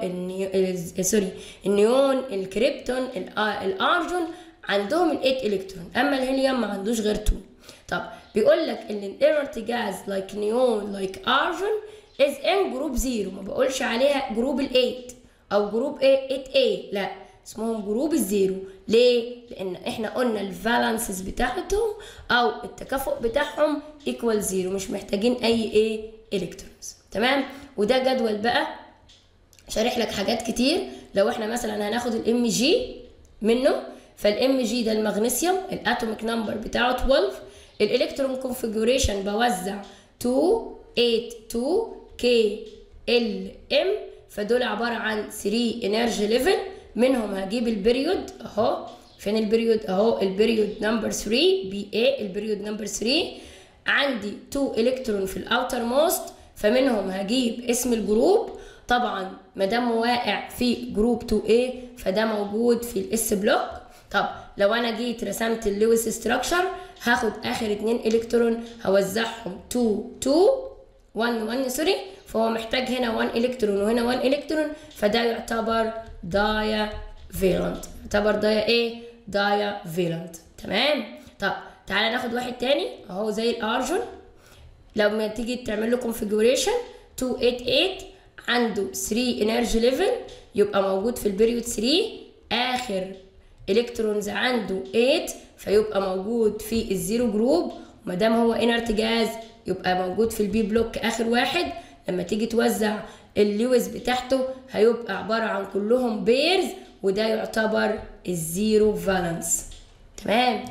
النيون الكريبتون الارجون عندهم ال 8 الكترون، اما الهيليوم ما عندوش غير 2. طب بيقول لك ان الانرت جاز لايك نيون لايك ارجون از ان جروب 0. ما بقولش عليها جروب ال 8 او جروب 8A، لا، اسمهم جروب الزيرو. ليه؟ لان احنا قلنا الفالانسز بتاعتهم او التكافؤ بتاعهم ايكوال 0، مش محتاجين اي الكترونز. تمام؟ وده جدول بقى شارح لك حاجات كتير. لو احنا مثلا هناخد الام جي منه، فالام جي ده المغنيسيوم الاتوميك نمبر بتاعه 12، الالكترون كونفيجوريشن بوزع 2 8 2 كي ال ام، فدول عباره عن 3 انرجي ليفل. منهم هجيب البريود اهو. فين البريود؟ اهو البريود نمبر 3 بي اي، البريود نمبر 3. عندي 2 الكترون في الاوتر موست، فمنهم هجيب اسم الجروب. طبعا ما دام واقع في جروب 2A فده موجود في الاس بلوك. طب لو انا جيت رسمت اللويس ستراكشر، هاخد اخر 2 الكترون هوزعهم 2 2 1 سوري، فهو محتاج هنا 1 الكترون وهنا 1 الكترون، فده يعتبر دايا فيلنت. يعتبر دايا فيلنت. تمام؟ طب تعالى ناخد واحد تاني اهو زي الارجون. لما تيجي تعمل له كونفيجوريشن 288 عنده 3 انرجي ليفل، يبقى موجود في البريود 3. اخر الكترونز عنده 8، فيبقى موجود في الزيرو جروب. وما دام هو انرت جاز يبقى موجود في البي بلوك اخر واحد. لما تيجي توزع اللويس بتاعته هيبقى عباره عن كلهم بيرز، وده يعتبر الزيرو فالنس. تمام؟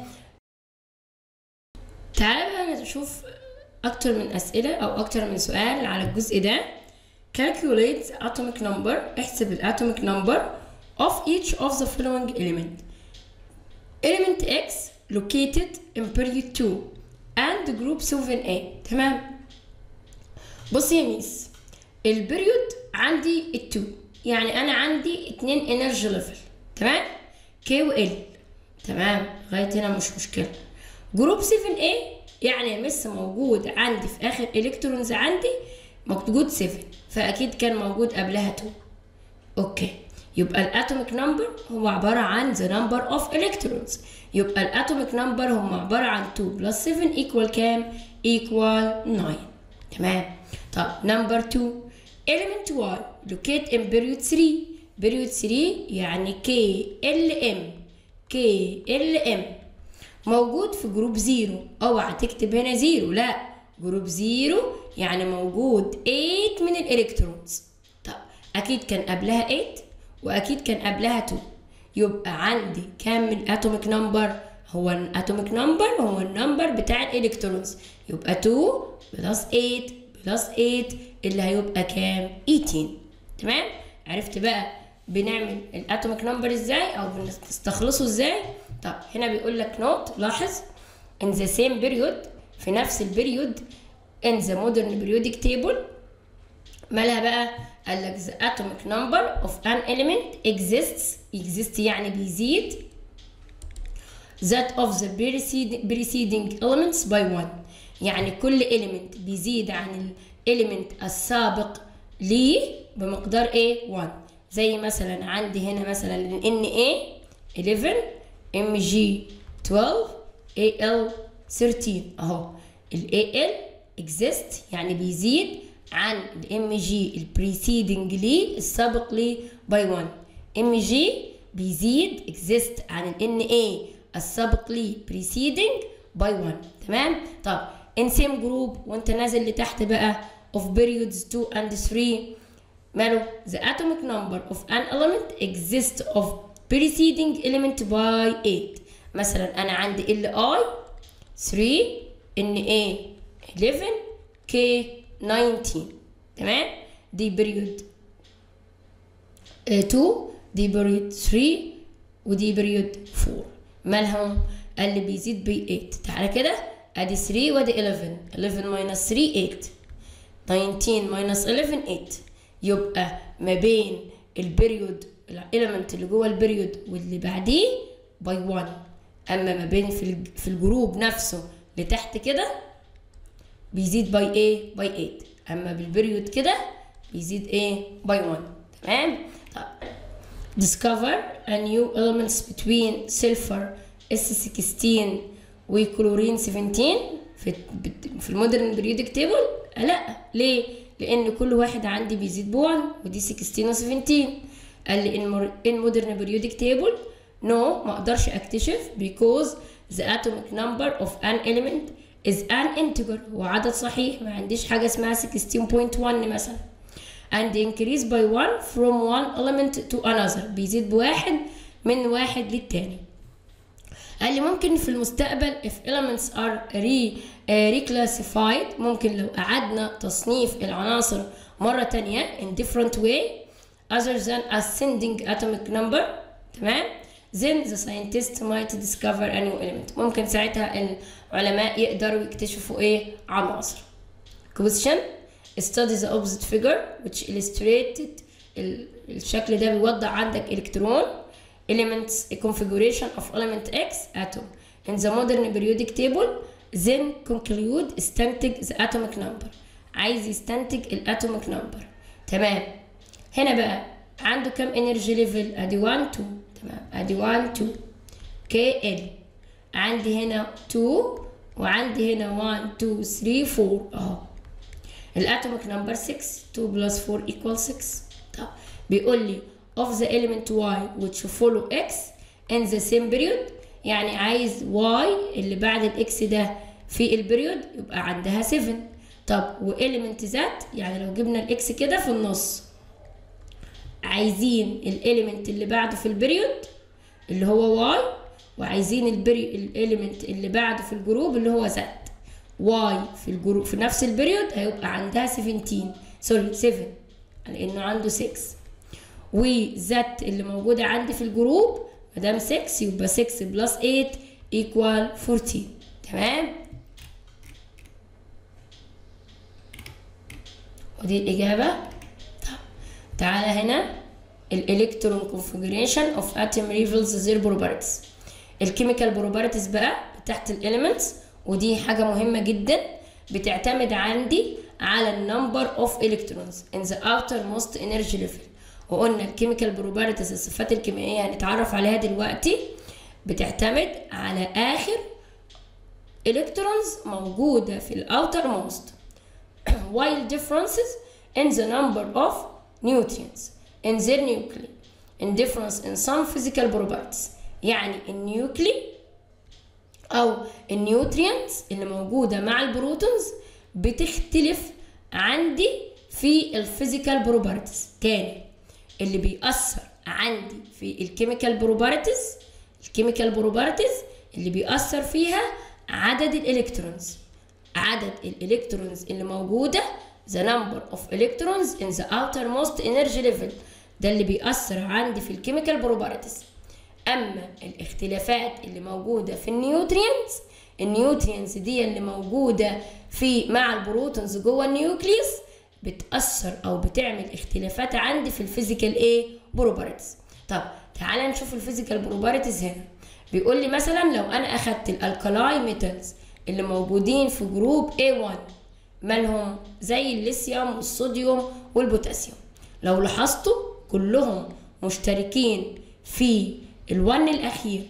تعالى بقى نشوف اكتر من اسئله او اكتر من سؤال على الجزء ده. calculate the atomic number. احسب الatomic number of each of the following element. element X located in period 2 and group 7A. تمام؟ بص يا ميس، البريود عندي ال2، يعني انا عندي 2 انرجي ليفل. تمام؟ K و L. تمام؟ لغايه هنا مش مشكله. جروب 7A يعني لسه موجود عندي في اخر الكترونز عندي موجود 7، فاكيد كان موجود قبلها 2. اوكي، يبقى الاتوميك نمبر هو عباره عن the number of electrons. يبقى الاتوميك نمبر هم عباره عن 2 plus 7 equal كام؟ equal 9. تمام؟ طب نمبر 2 element Y locate in period 3. period 3 يعني KLM موجود في جروب 0. اوعى تكتب هنا 0، لا، جروب 0 يعني موجود 8 من الالكترونز. طب اكيد كان قبلها 8 واكيد كان قبلها 2، يبقى عندي كام من الاتوميك نمبر؟ هو الاتوميك نمبر هو النمبر بتاع الالكترونز، يبقى 2 بلس 8 بلس 8 اللي هيبقى كام؟ 18. تمام؟ عرفت بقى بنعمل الاتوميك نمبر ازاي او بنستخلصه ازاي؟ طب هنا بيقول لك نوت، لاحظ in the same period، في نفس البريود in the modern periodic table. مالها بقى؟ قال لك the atomic number of an element exists يعني بيزيد that of the preceding elements by 1. يعني كل element بيزيد عن element السابق ليه بمقدار ايه؟ 1. زي مثلا عندي هنا مثلا ال Na 11 Mg 12 Al 13 اهو. ال Al exist يعني بيزيد عن ال Mg ال preceding ليه السابق ليه by 1. Mg بيزيد exist عن ال Na السابق ليه preceding by 1. تمام؟ طب in same group وانت نازل لتحت بقى of periods 2 and 3 ماله؟ the atomic number of an element exists of preceding element by 8. مثلا انا عندي Li 3 Na 11 K 19. تمام؟ دي بريود 2 دي بريود 3 ودي بريود 4. مالهم؟ قال لي بيزيد ب 8. تعالى كده ادي 3 وادي 11. 11 ماينس 3 8. 19 ماينس 11 8. يبقى ما بين البريود الاليمنت اللي جوه البريود واللي بعديه باي 1. اما ما بين في الجروب نفسه لتحت كده بيزيد باي ايه؟ باي 8. اما بالبريود كده بيزيد ايه؟ باي 1. تمام؟ طب discover a new elements between sulfur S16 وكلورين 17 في المودرن بريودك تيبل. لا، ليه؟ لان كل واحد عندي بيزيد ب1 ودي 16 و 17. قال لي in modern periodic table no، ما اقدرش اكتشف because the atomic number of an element is an integer، هو عدد صحيح، ما عنديش حاجه اسمها 16.1 مثلا. and increase by 1 from one element to another، بيزيد بواحد من واحد للتاني. قال لي ممكن في المستقبل if elements are reclassified، ممكن لو أعدنا تصنيف العناصر مرة تانية in different way other than ascending atomic number. تمام؟ then the scientists might discover a new element، ممكن ساعتها العلماء يقدروا يكتشفوا ايه؟ عناصر. question study the opposite figure which illustrated، الشكل ده بيوضح عندك الكترون elements a configuration of element X atom in the modern periodic table then conclude استنتج the atomic number. عايز يستنتج الاتوميك نمبر. تمام؟ هنا بقى عنده كم انرجي ليفل؟ ادي 1 2. تمام؟ ادي 1 2 KL. عندي هنا 2 وعندي هنا 1 2 3 4 اهو. الاتوميك نمبر 6. 2 بلس 4 equals 6. طب بيقول لي of the element Y which follow X in the same period، يعني عايز Y اللي بعد الإكس ده في البريود يبقى عندها 7. طب و element Z، يعني لو جبنا الإكس كده في النص عايزين الإليمنت اللي بعده في البريود اللي هو Y، وعايزين الإليمنت اللي بعده في الجروب اللي هو Z. Y في الجروب في نفس البريود هيبقى عندها 7 لأنه عنده 6. وزت اللي موجودة عندي في الجروب مادام 6 يبقى 6 بلس 8 equal 14. تمام؟ ودي الإجابة. طب تعالى هنا الإلكترون configuration of atom reveals their properties. الكيميكال بروبرتيز بقى تحت الإليمنتس، ودي حاجة مهمة جدا بتعتمد عندي على النمبر اوف الكترونز in the outermost energy level. وقلنا الكيميكال بروبرتيز الصفات الكيميائيه هنتعرف عليها دلوقتي بتعتمد على اخر الكترونز موجوده في الاوتر موست while differences in the number of neutrons in their nuclei in difference in some physical properties. يعني النيوكلي او النيوترينز اللي موجوده مع البروتونز بتختلف عندي في الفيزيكال بروبرتيز. تاني اللي بيأثر عندي في الكيميكال بروبرتيز اللي بيأثر فيها عدد الالكترونز اللي موجودة the number of electrons in the outermost energy level، ده اللي بيأثر عندي في الكيميكال بروبرتيز. أما الاختلافات اللي موجودة في النيوترينز دي اللي موجودة مع البروتونز جوه النيوكليوس بتأثر أو بتعمل اختلافات عندي في الفيزيكال بروبرتيز. طب تعالى نشوف الفيزيكال بروبرتيز هنا. بيقول لي مثلا لو أنا أخدت الألكالاي ميتالز اللي موجودين في جروب A1 مالهم زي الليثيوم والصوديوم والبوتاسيوم، لو لاحظتوا كلهم مشتركين في الون الأخير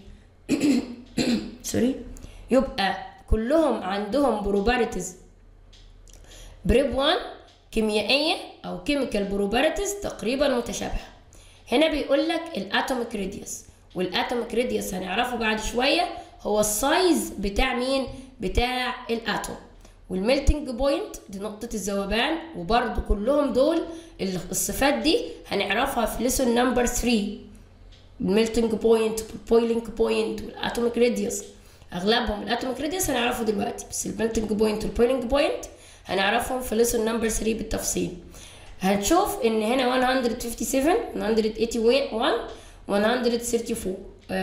يبقى كلهم عندهم بروبرتيز بريب 1 كيميائية أو كيميكال بروبرتيز تقريبا متشابهة. هنا بيقول لك الاتوميك راديوس، والاتوميك راديوس هنعرفه بعد شوية هو السايز بتاع مين؟ بتاع الاتوم. والميلتنج بوينت دي نقطة الذوبان، وبرضو كلهم دول الصفات دي هنعرفها في ليسون نمبر 3. الميلتنج بوينت والبويلينج بوينت والاتوميك راديوس. اغلبهم الاتوميك راديوس هنعرفه دلوقتي، بس الميلتنج بوينت والبويلنج بوينت هنعرفهم في ليسون نمبر 3 بالتفصيل. هتشوف ان هنا 157 181 134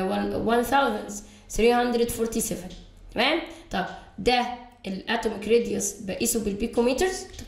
1347. تمام. طب ده الاتوميك راديوس بقيسه بالبيكومترز. طب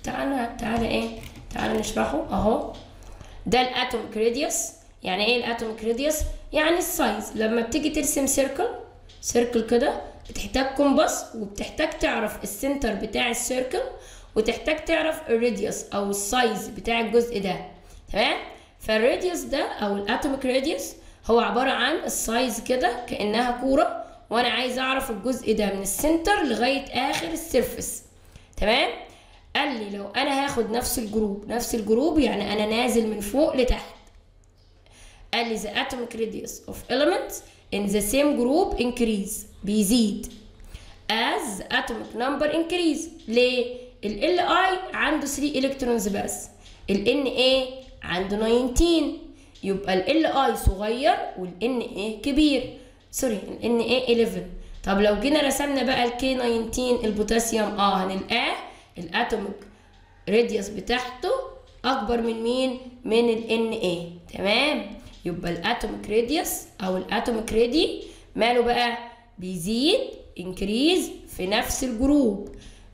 تعالى نشرحه اهو. ده الاتوميك راديوس. يعني ايه الاتوميك راديوس؟ يعني السايز. لما بتيجي ترسم سيركل كده بتحتاج كومباس، وبتحتاج تعرف السنتر بتاع السيركل، وتحتاج تعرف الراديوس او السايز بتاع الجزء ده. تمام. فالراديوس ده او الاتوميك راديوس هو عباره عن السايز كده كانها كوره، وانا عايز اعرف الجزء ده من السنتر لغايه اخر السيرفس. تمام. قال لي لو انا هاخد نفس الجروب يعني انا نازل من فوق لتحت. قال لي the atomic radius of elements in the same group increase بيزيد as the atomic number increase. ليه؟ ال Li عنده 3 الكترونز بس، ال Na عنده 19، يبقى ال Li صغير وال Na كبير. سوري، ال Na 11. طب لو جينا رسمنا بقى ال K19 البوتاسيوم هنلقاه الاتوميك راديوس بتاعته اكبر من مين؟ من ال Na. تمام. يبقى الاتوميك راديوس او الاتوميك رادي ماله بقى؟ بيزيد انكريز في نفس الجروب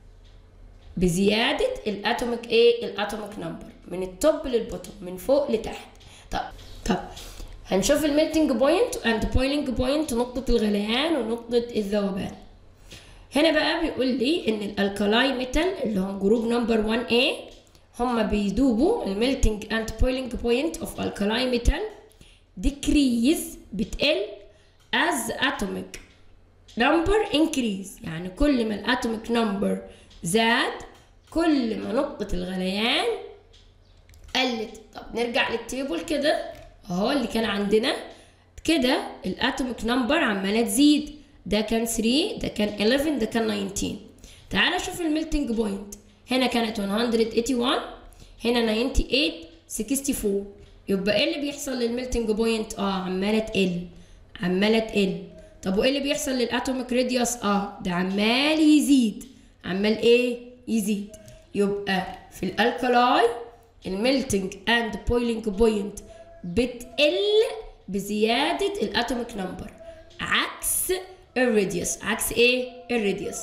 بزياده الاتوميك الاتوميك نمبر من التوب للبوتوم، من فوق لتحت. طب هنشوف الميلتنج بوينت اند بويلنج بوينت، نقطه الغليان ونقطه الذوبان. هنا بقى بيقول لي ان الالكالاي ميتال اللي هم جروب نمبر 1A هم بيدوبوا. الميلتنج اند بويلنج بوينت اوف الكالاي ميتال decrease بتقل as atomic number increase. يعني كل ما الاتوميك نمبر زاد كل ما نقطة الغليان قلت. طب نرجع للتيبل كده اهو اللي كان عندنا كده، الاتوميك نمبر عمالة تزيد. ده كان 3، ده كان 11، ده كان 19. تعالى شوف الميلتنج بوينت. هنا كانت 181، هنا 98، 64. يبقى ايه اللي بيحصل للميلتنج بوينت؟ عماله تقل. طب وايه اللي بيحصل للاتوميك راديوس؟ ده عمال يزيد. يزيد. يبقى في الالكالاي الميلتنج اند بويلنج بوينت بتقل بزياده الاتوميك نمبر، عكس الراديوس. الراديوس.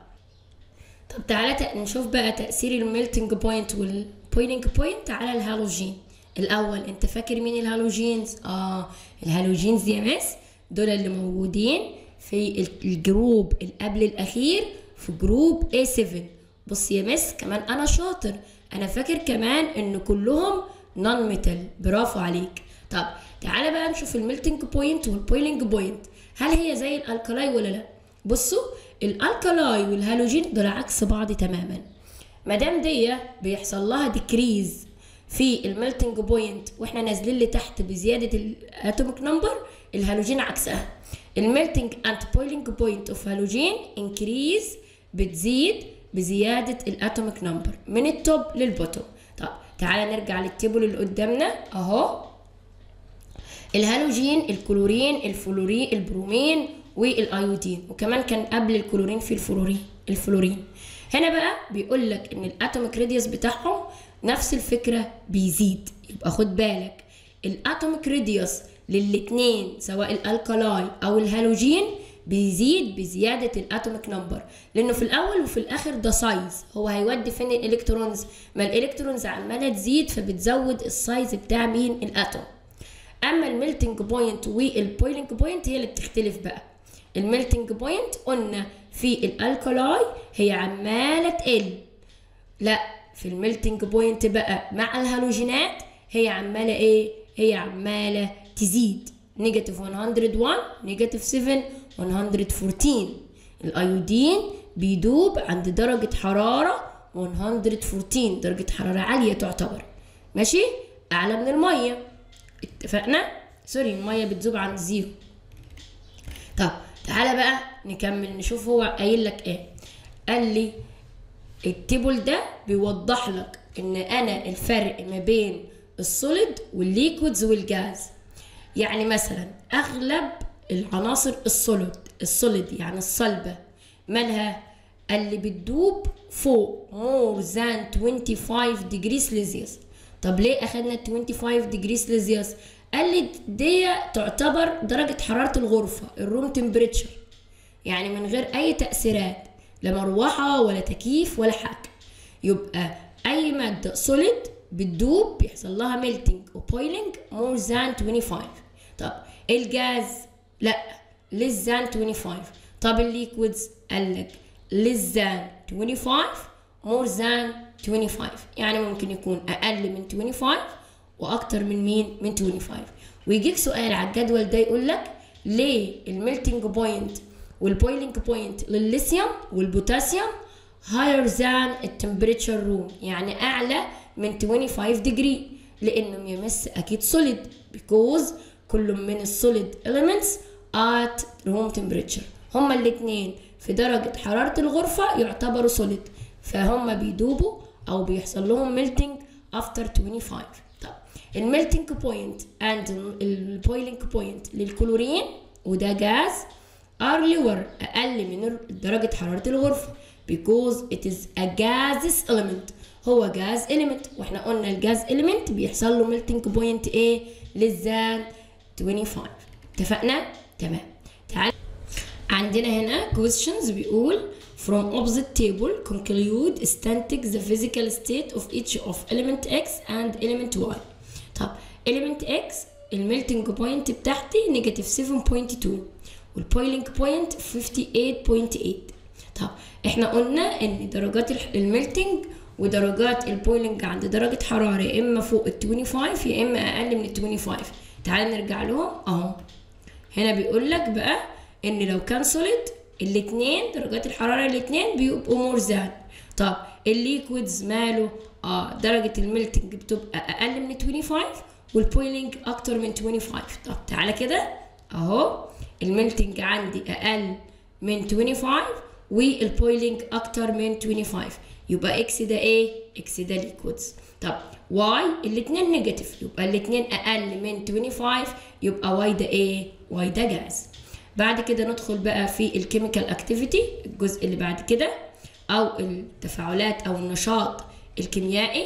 طب تعالى نشوف بقى تاثير الميلتنج بوينت والبويلنج بوينت على الهالوجين. الاول انت فاكر مين الهالوجينز؟ الهالوجينز يا مس دول اللي موجودين في الجروب اللي قبل الاخير في جروب A7. بص يا مس كمان انا شاطر، انا فاكر كمان ان كلهم نون ميتال. برافو عليك. طب تعالى بقى نشوف الميلتنج بوينت والبويلنج بوينت، هل هي زي الالكالاي ولا لا؟ بصوا الالكالاي والهالوجين دول عكس بعض تماما. مادام دي بيحصل لها ديكريز في الميلتنج بوينت واحنا نازلين لتحت بزياده الاتوميك نمبر، الهالوجين عكسها. الميلتنج اند بويلنج بوينت اوف هالوجين انكريز بتزيد بزياده الاتوميك نمبر من التوب للبوتوم. طب تعالى نرجع للتيبل اللي قدامنا اهو. الهالوجين الكلورين الفلورين البرومين والايودين، وكمان كان قبل الكلورين في الفلورين. هنا بقى بيقول لك ان الاتوميك راديوس بتاعهم نفس الفكره بيزيد. يبقى خد بالك الاتوميك راديوس للاثنين سواء الالكالاي او الهالوجين بيزيد بزياده الاتوميك نمبر، لانه في الاول وفي الاخر ده سايز. هو هيودي فين الالكترونز؟ ما الالكترونز عماله تزيد فبتزود السايز بتاع مين؟ الاتوم. اما الميلتنج بوينت والبويلنج بوينت هي اللي بتختلف بقى. الميلتنج بوينت قلنا في الالكالاي هي عماله تقل، لا في الميلتنج بوينت بقى مع الهالوجينات هي عماله هي عماله تزيد. نيجاتيف 101، نيجاتيف 7، 114. الايودين بيدوب عند درجه حراره 114، درجه حراره عاليه تعتبر، ماشي، اعلى من الميه. اتفقنا؟ سوري، الميه بتذوب عند 0. طب تعالى بقى نكمل نشوف هو قايل لك ايه. قال لي التيبل ده بيوضح لك ان انا الفرق ما بين السوليد والليكويدز والجاز. يعني مثلا اغلب العناصر السوليد يعني الصلبة مالها؟ اللي بتدوب فوق more than 25 degrees Celsius. طب ليه اخدنا 25 degrees Celsius؟ قال لي دي تعتبر درجة حرارة الغرفة، الروم تمبريتشر، يعني من غير اي تأثيرات، لا مروحة ولا تكييف ولا حاجة. يبقى اي مادة سوليد بتدوب بيحصل لها ميلتنج وبويلنج more than 25. طب الجاز لا less than 25. طب الليكويدز قال لك less than 25 more than 25، يعني ممكن يكون اقل من 25 واكتر من مين؟ من 25. ويجيك سؤال على الجدول ده يقول لك ليه الميلتنج بوينت والبويلنج بوينت للليثيوم والبوتاسيوم higher than التمبريتشر روم، يعني اعلى من 25 ديجري؟ لانه يمس اكيد سوليد because كل من السوليد elements at room temperature. هما الاثنين في درجة حرارة الغرفة يعتبروا سوليد، فهم بيدوبوا او بيحصل لهم ميلتنج after 25. طب الميلتنج بوينت and البويلنج بوينت للكلورين وده جاز are lower اقل من درجة حرارة الغرفة because it is a gaseous element، هو جاز element، واحنا قلنا الجاز element بيحصل له ميلتنج بوينت ايه؟ less than 25. اتفقنا؟ تمام. تعال عندنا هنا questions بيقول from opposite table conclude استنتج the physical state of each of element X and element Y. طب element X الميلتنج بوينت بتاعتي -7.2 والبويلنج بوينت 58.8. طب احنا قلنا ان درجات الميلتنج ودرجات البويلنج عند درجة حرارة يا اما فوق ال 25 يا اما اقل من ال 25. تعال نرجع لهم اهو. هنا بيقول لك بقى ان لو كان سوليد الاثنين درجات الحرارة الاثنين بيبقوا مور ذان. طب الليكويدز ماله؟ درجة الميلتنج بتبقى اقل من 25 والبويلنج اكتر من 25. طب تعالى كده اهو الميلتنج عندي اقل من 25 والبويلنج اكتر من 25، يبقى اكس ده ايه؟ اكس ده ليكويدز. طب واي الاثنين نيجاتيف، يبقى الاثنين اقل من 25، يبقى واي ده ايه؟ واي ده جاز. بعد كده ندخل بقى في الكيميكال اكتيفيتي، الجزء اللي بعد كده، او التفاعلات او النشاط الكيميائي.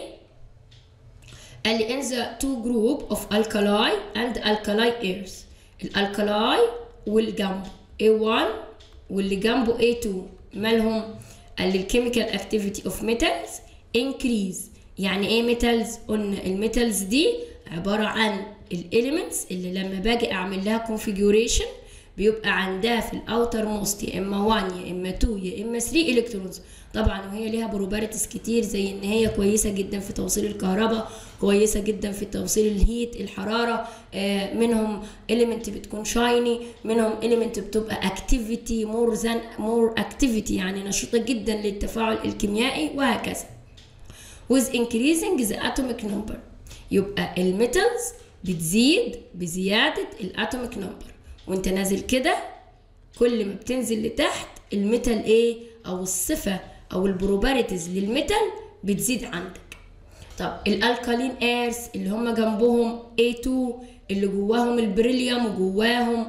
قال لي in the two group of alkali and alkali airs. الالكالاي والجنبه A1 واللي جنبه A2 مالهم؟ قال لي الكيميكال اكتيفيتي اوف ميتالز انكريز. يعني ايه ميتالز؟ قلنا الميتالز دي عباره عن الاليمنتس اللي لما باجي اعمل لها كونفيجوريشن بيبقى عندها في الاوتر موست يا اما 1 يا اما 2 يا اما 3 الكترونز. طبعا وهي ليها بروبرتيز كتير، زي ان هي كويسه جدا في توصيل الكهرباء، كويسه جدا في توصيل الهيت الحراره، منهم element بتكون شايني، منهم element بتبقى activity more activity يعني نشيطه جدا للتفاعل الكيميائي وهكذا. with increasing the atomic number. يبقى الميتالز بتزيد بزياده الاتوميك نمبر، وانت نازل كده كل ما بتنزل لتحت الميتال ايه او الصفه او البروبرتيز للميتال بتزيد عندك. طب الالكالين ايرز اللي هم جنبهم A2 اللي جواهم البريليوم وجواهم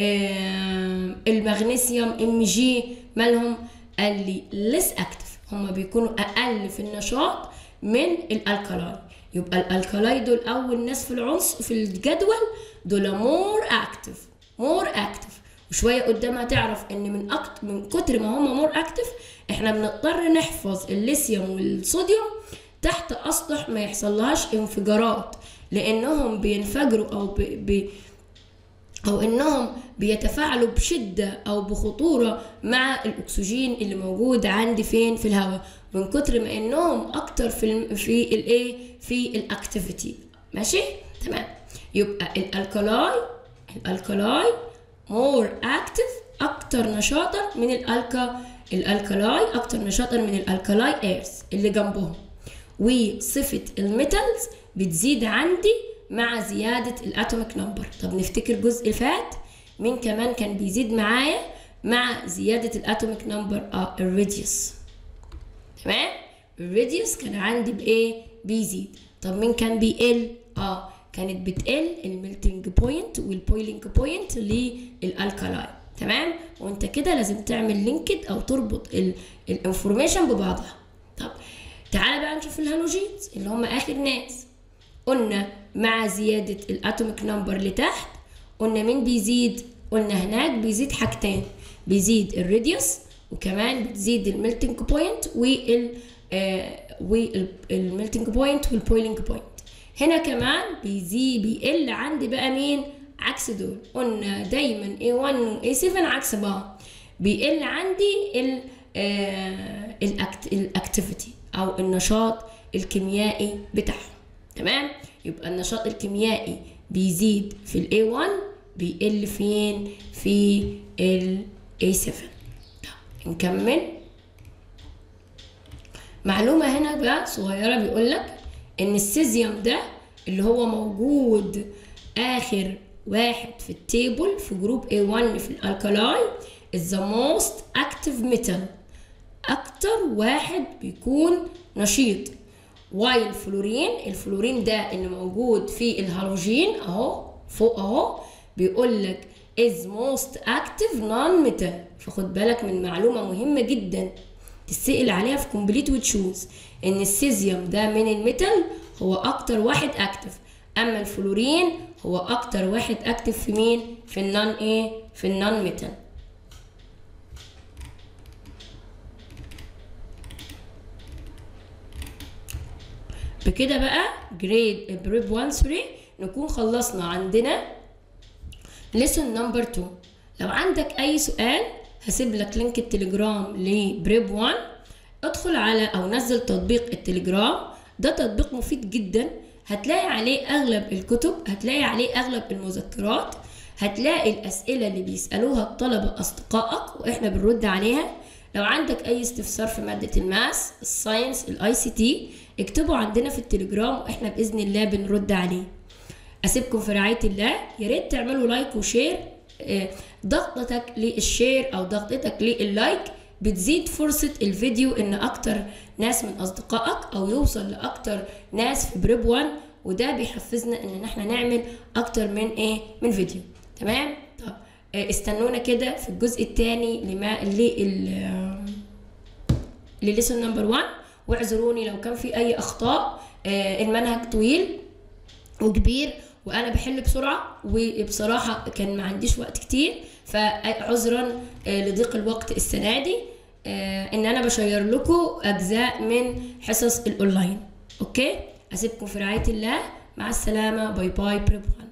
المغنيسيوم Mg مالهم؟ قال لي less active، هم بيكونوا اقل في النشاط من الالكالاي. يبقى الالكالاي دول اول ناس في العنصر في الجدول دول مور اكتف. وشويه قدام هتعرف ان من كتر ما هم مور اكتف احنا بنضطر نحفظ الليثيوم والصوديوم تحت اسطح ما يحصلهاش انفجارات، لانهم بينفجروا او انهم بيتفاعلوا بشده او بخطوره مع الاكسجين اللي موجود عندي فين؟ في الهواء، من كتر ما انهم اكتر في الاكتيفيتي. ماشي تمام. يبقى الالكالاي مور اكتف اكتر نشاطا من الالكالاي اكتر نشاطا من الالكالاي ايرز اللي جنبهم. وصفه الميتالز بتزيد عندي مع زياده الاتوميك نمبر. طب نفتكر الجزء فات مين كمان كان بيزيد معايا مع زياده الاتوميك نمبر؟ الراديوس. تمام، الراديوس كان عندي بايه؟ بيزيد. طب مين كان بيقل؟ كانت بتقل الميلتنج بوينت والبويلينج بوينت للالكالاين. تمام؟ وانت كده لازم تعمل لينكد او تربط الانفورميشن ببعضها. طب تعالى بقى نشوف الهالوجينز اللي هم اخر ناس. قلنا مع زيادة الاتوميك نمبر لتحت قلنا مين بيزيد؟ قلنا هناك بيزيد حاجتين، بيزيد الراديوس وكمان بتزيد الميلتنج بوينت والميلتنج بوينت والبويلينج بوينت. هنا كمان بيقل عندي بقى مين؟ عكس دول. قلنا دايما A1 و A7 عكس بعض، بيقل عندي الاكتيفيتي او النشاط الكيميائي بتاعهم. تمام؟ يبقى النشاط الكيميائي بيزيد في ال A1، بيقل فين؟ في ال A7. نكمل. معلومة هنا بقى صغيرة، بيقولك ان السيزيوم ده اللي هو موجود اخر واحد في التيبل في جروب A1 في الالكالاي is the most active metal، اكتر واحد بيكون نشيط. وايل الفلورين ده اللي موجود في الهالوجين اهو فوق اهو بيقولك is most active non metal. فخد بالك من معلومة مهمة جدا تسأل عليها في كومبليت وتشوز، ان السيزيوم ده من الميتال هو اكتر واحد اكتف، اما الفلورين هو اكتر واحد اكتف في مين؟ في النون في النون ميتال. بكده بقى جريد بريب 1 3 نكون خلصنا عندنا ليسون نمبر 2. لو عندك اي سؤال هسيب لك لينك التليجرام لبريب 1، ادخل على او نزل تطبيق التليجرام. ده تطبيق مفيد جدا، هتلاقي عليه اغلب الكتب، هتلاقي عليه اغلب المذكرات، هتلاقي الاسئله اللي بيسالوها الطلبه اصدقائك واحنا بنرد عليها. لو عندك اي استفسار في ماده الماس، الساينس، الاي سي تي، اكتبوا عندنا في التليجرام واحنا باذن الله بنرد عليه. اسيبكم في رعايه الله. يا ريت تعملوا لايك وشير. ضغطتك للشير او ضغطتك لللايك بتزيد فرصة الفيديو ان اكتر ناس من اصدقائك او يوصل لاكتر ناس في بريب 1، وده بيحفزنا ان احنا نعمل اكتر من فيديو. تمام؟ طب استنونا كده في الجزء الثاني لليسون نمبر 1، واعذروني لو كان في اي اخطاء. المنهج طويل وكبير وانا بحل بسرعه، وبصراحه كان ما عنديش وقت كتير، فعذرا لضيق الوقت السنه دي ان انا بشير لكم اجزاء من حصص الاونلاين. اوكي، اسيبكم في رعايه الله، مع السلامه، باي باي بريب 1.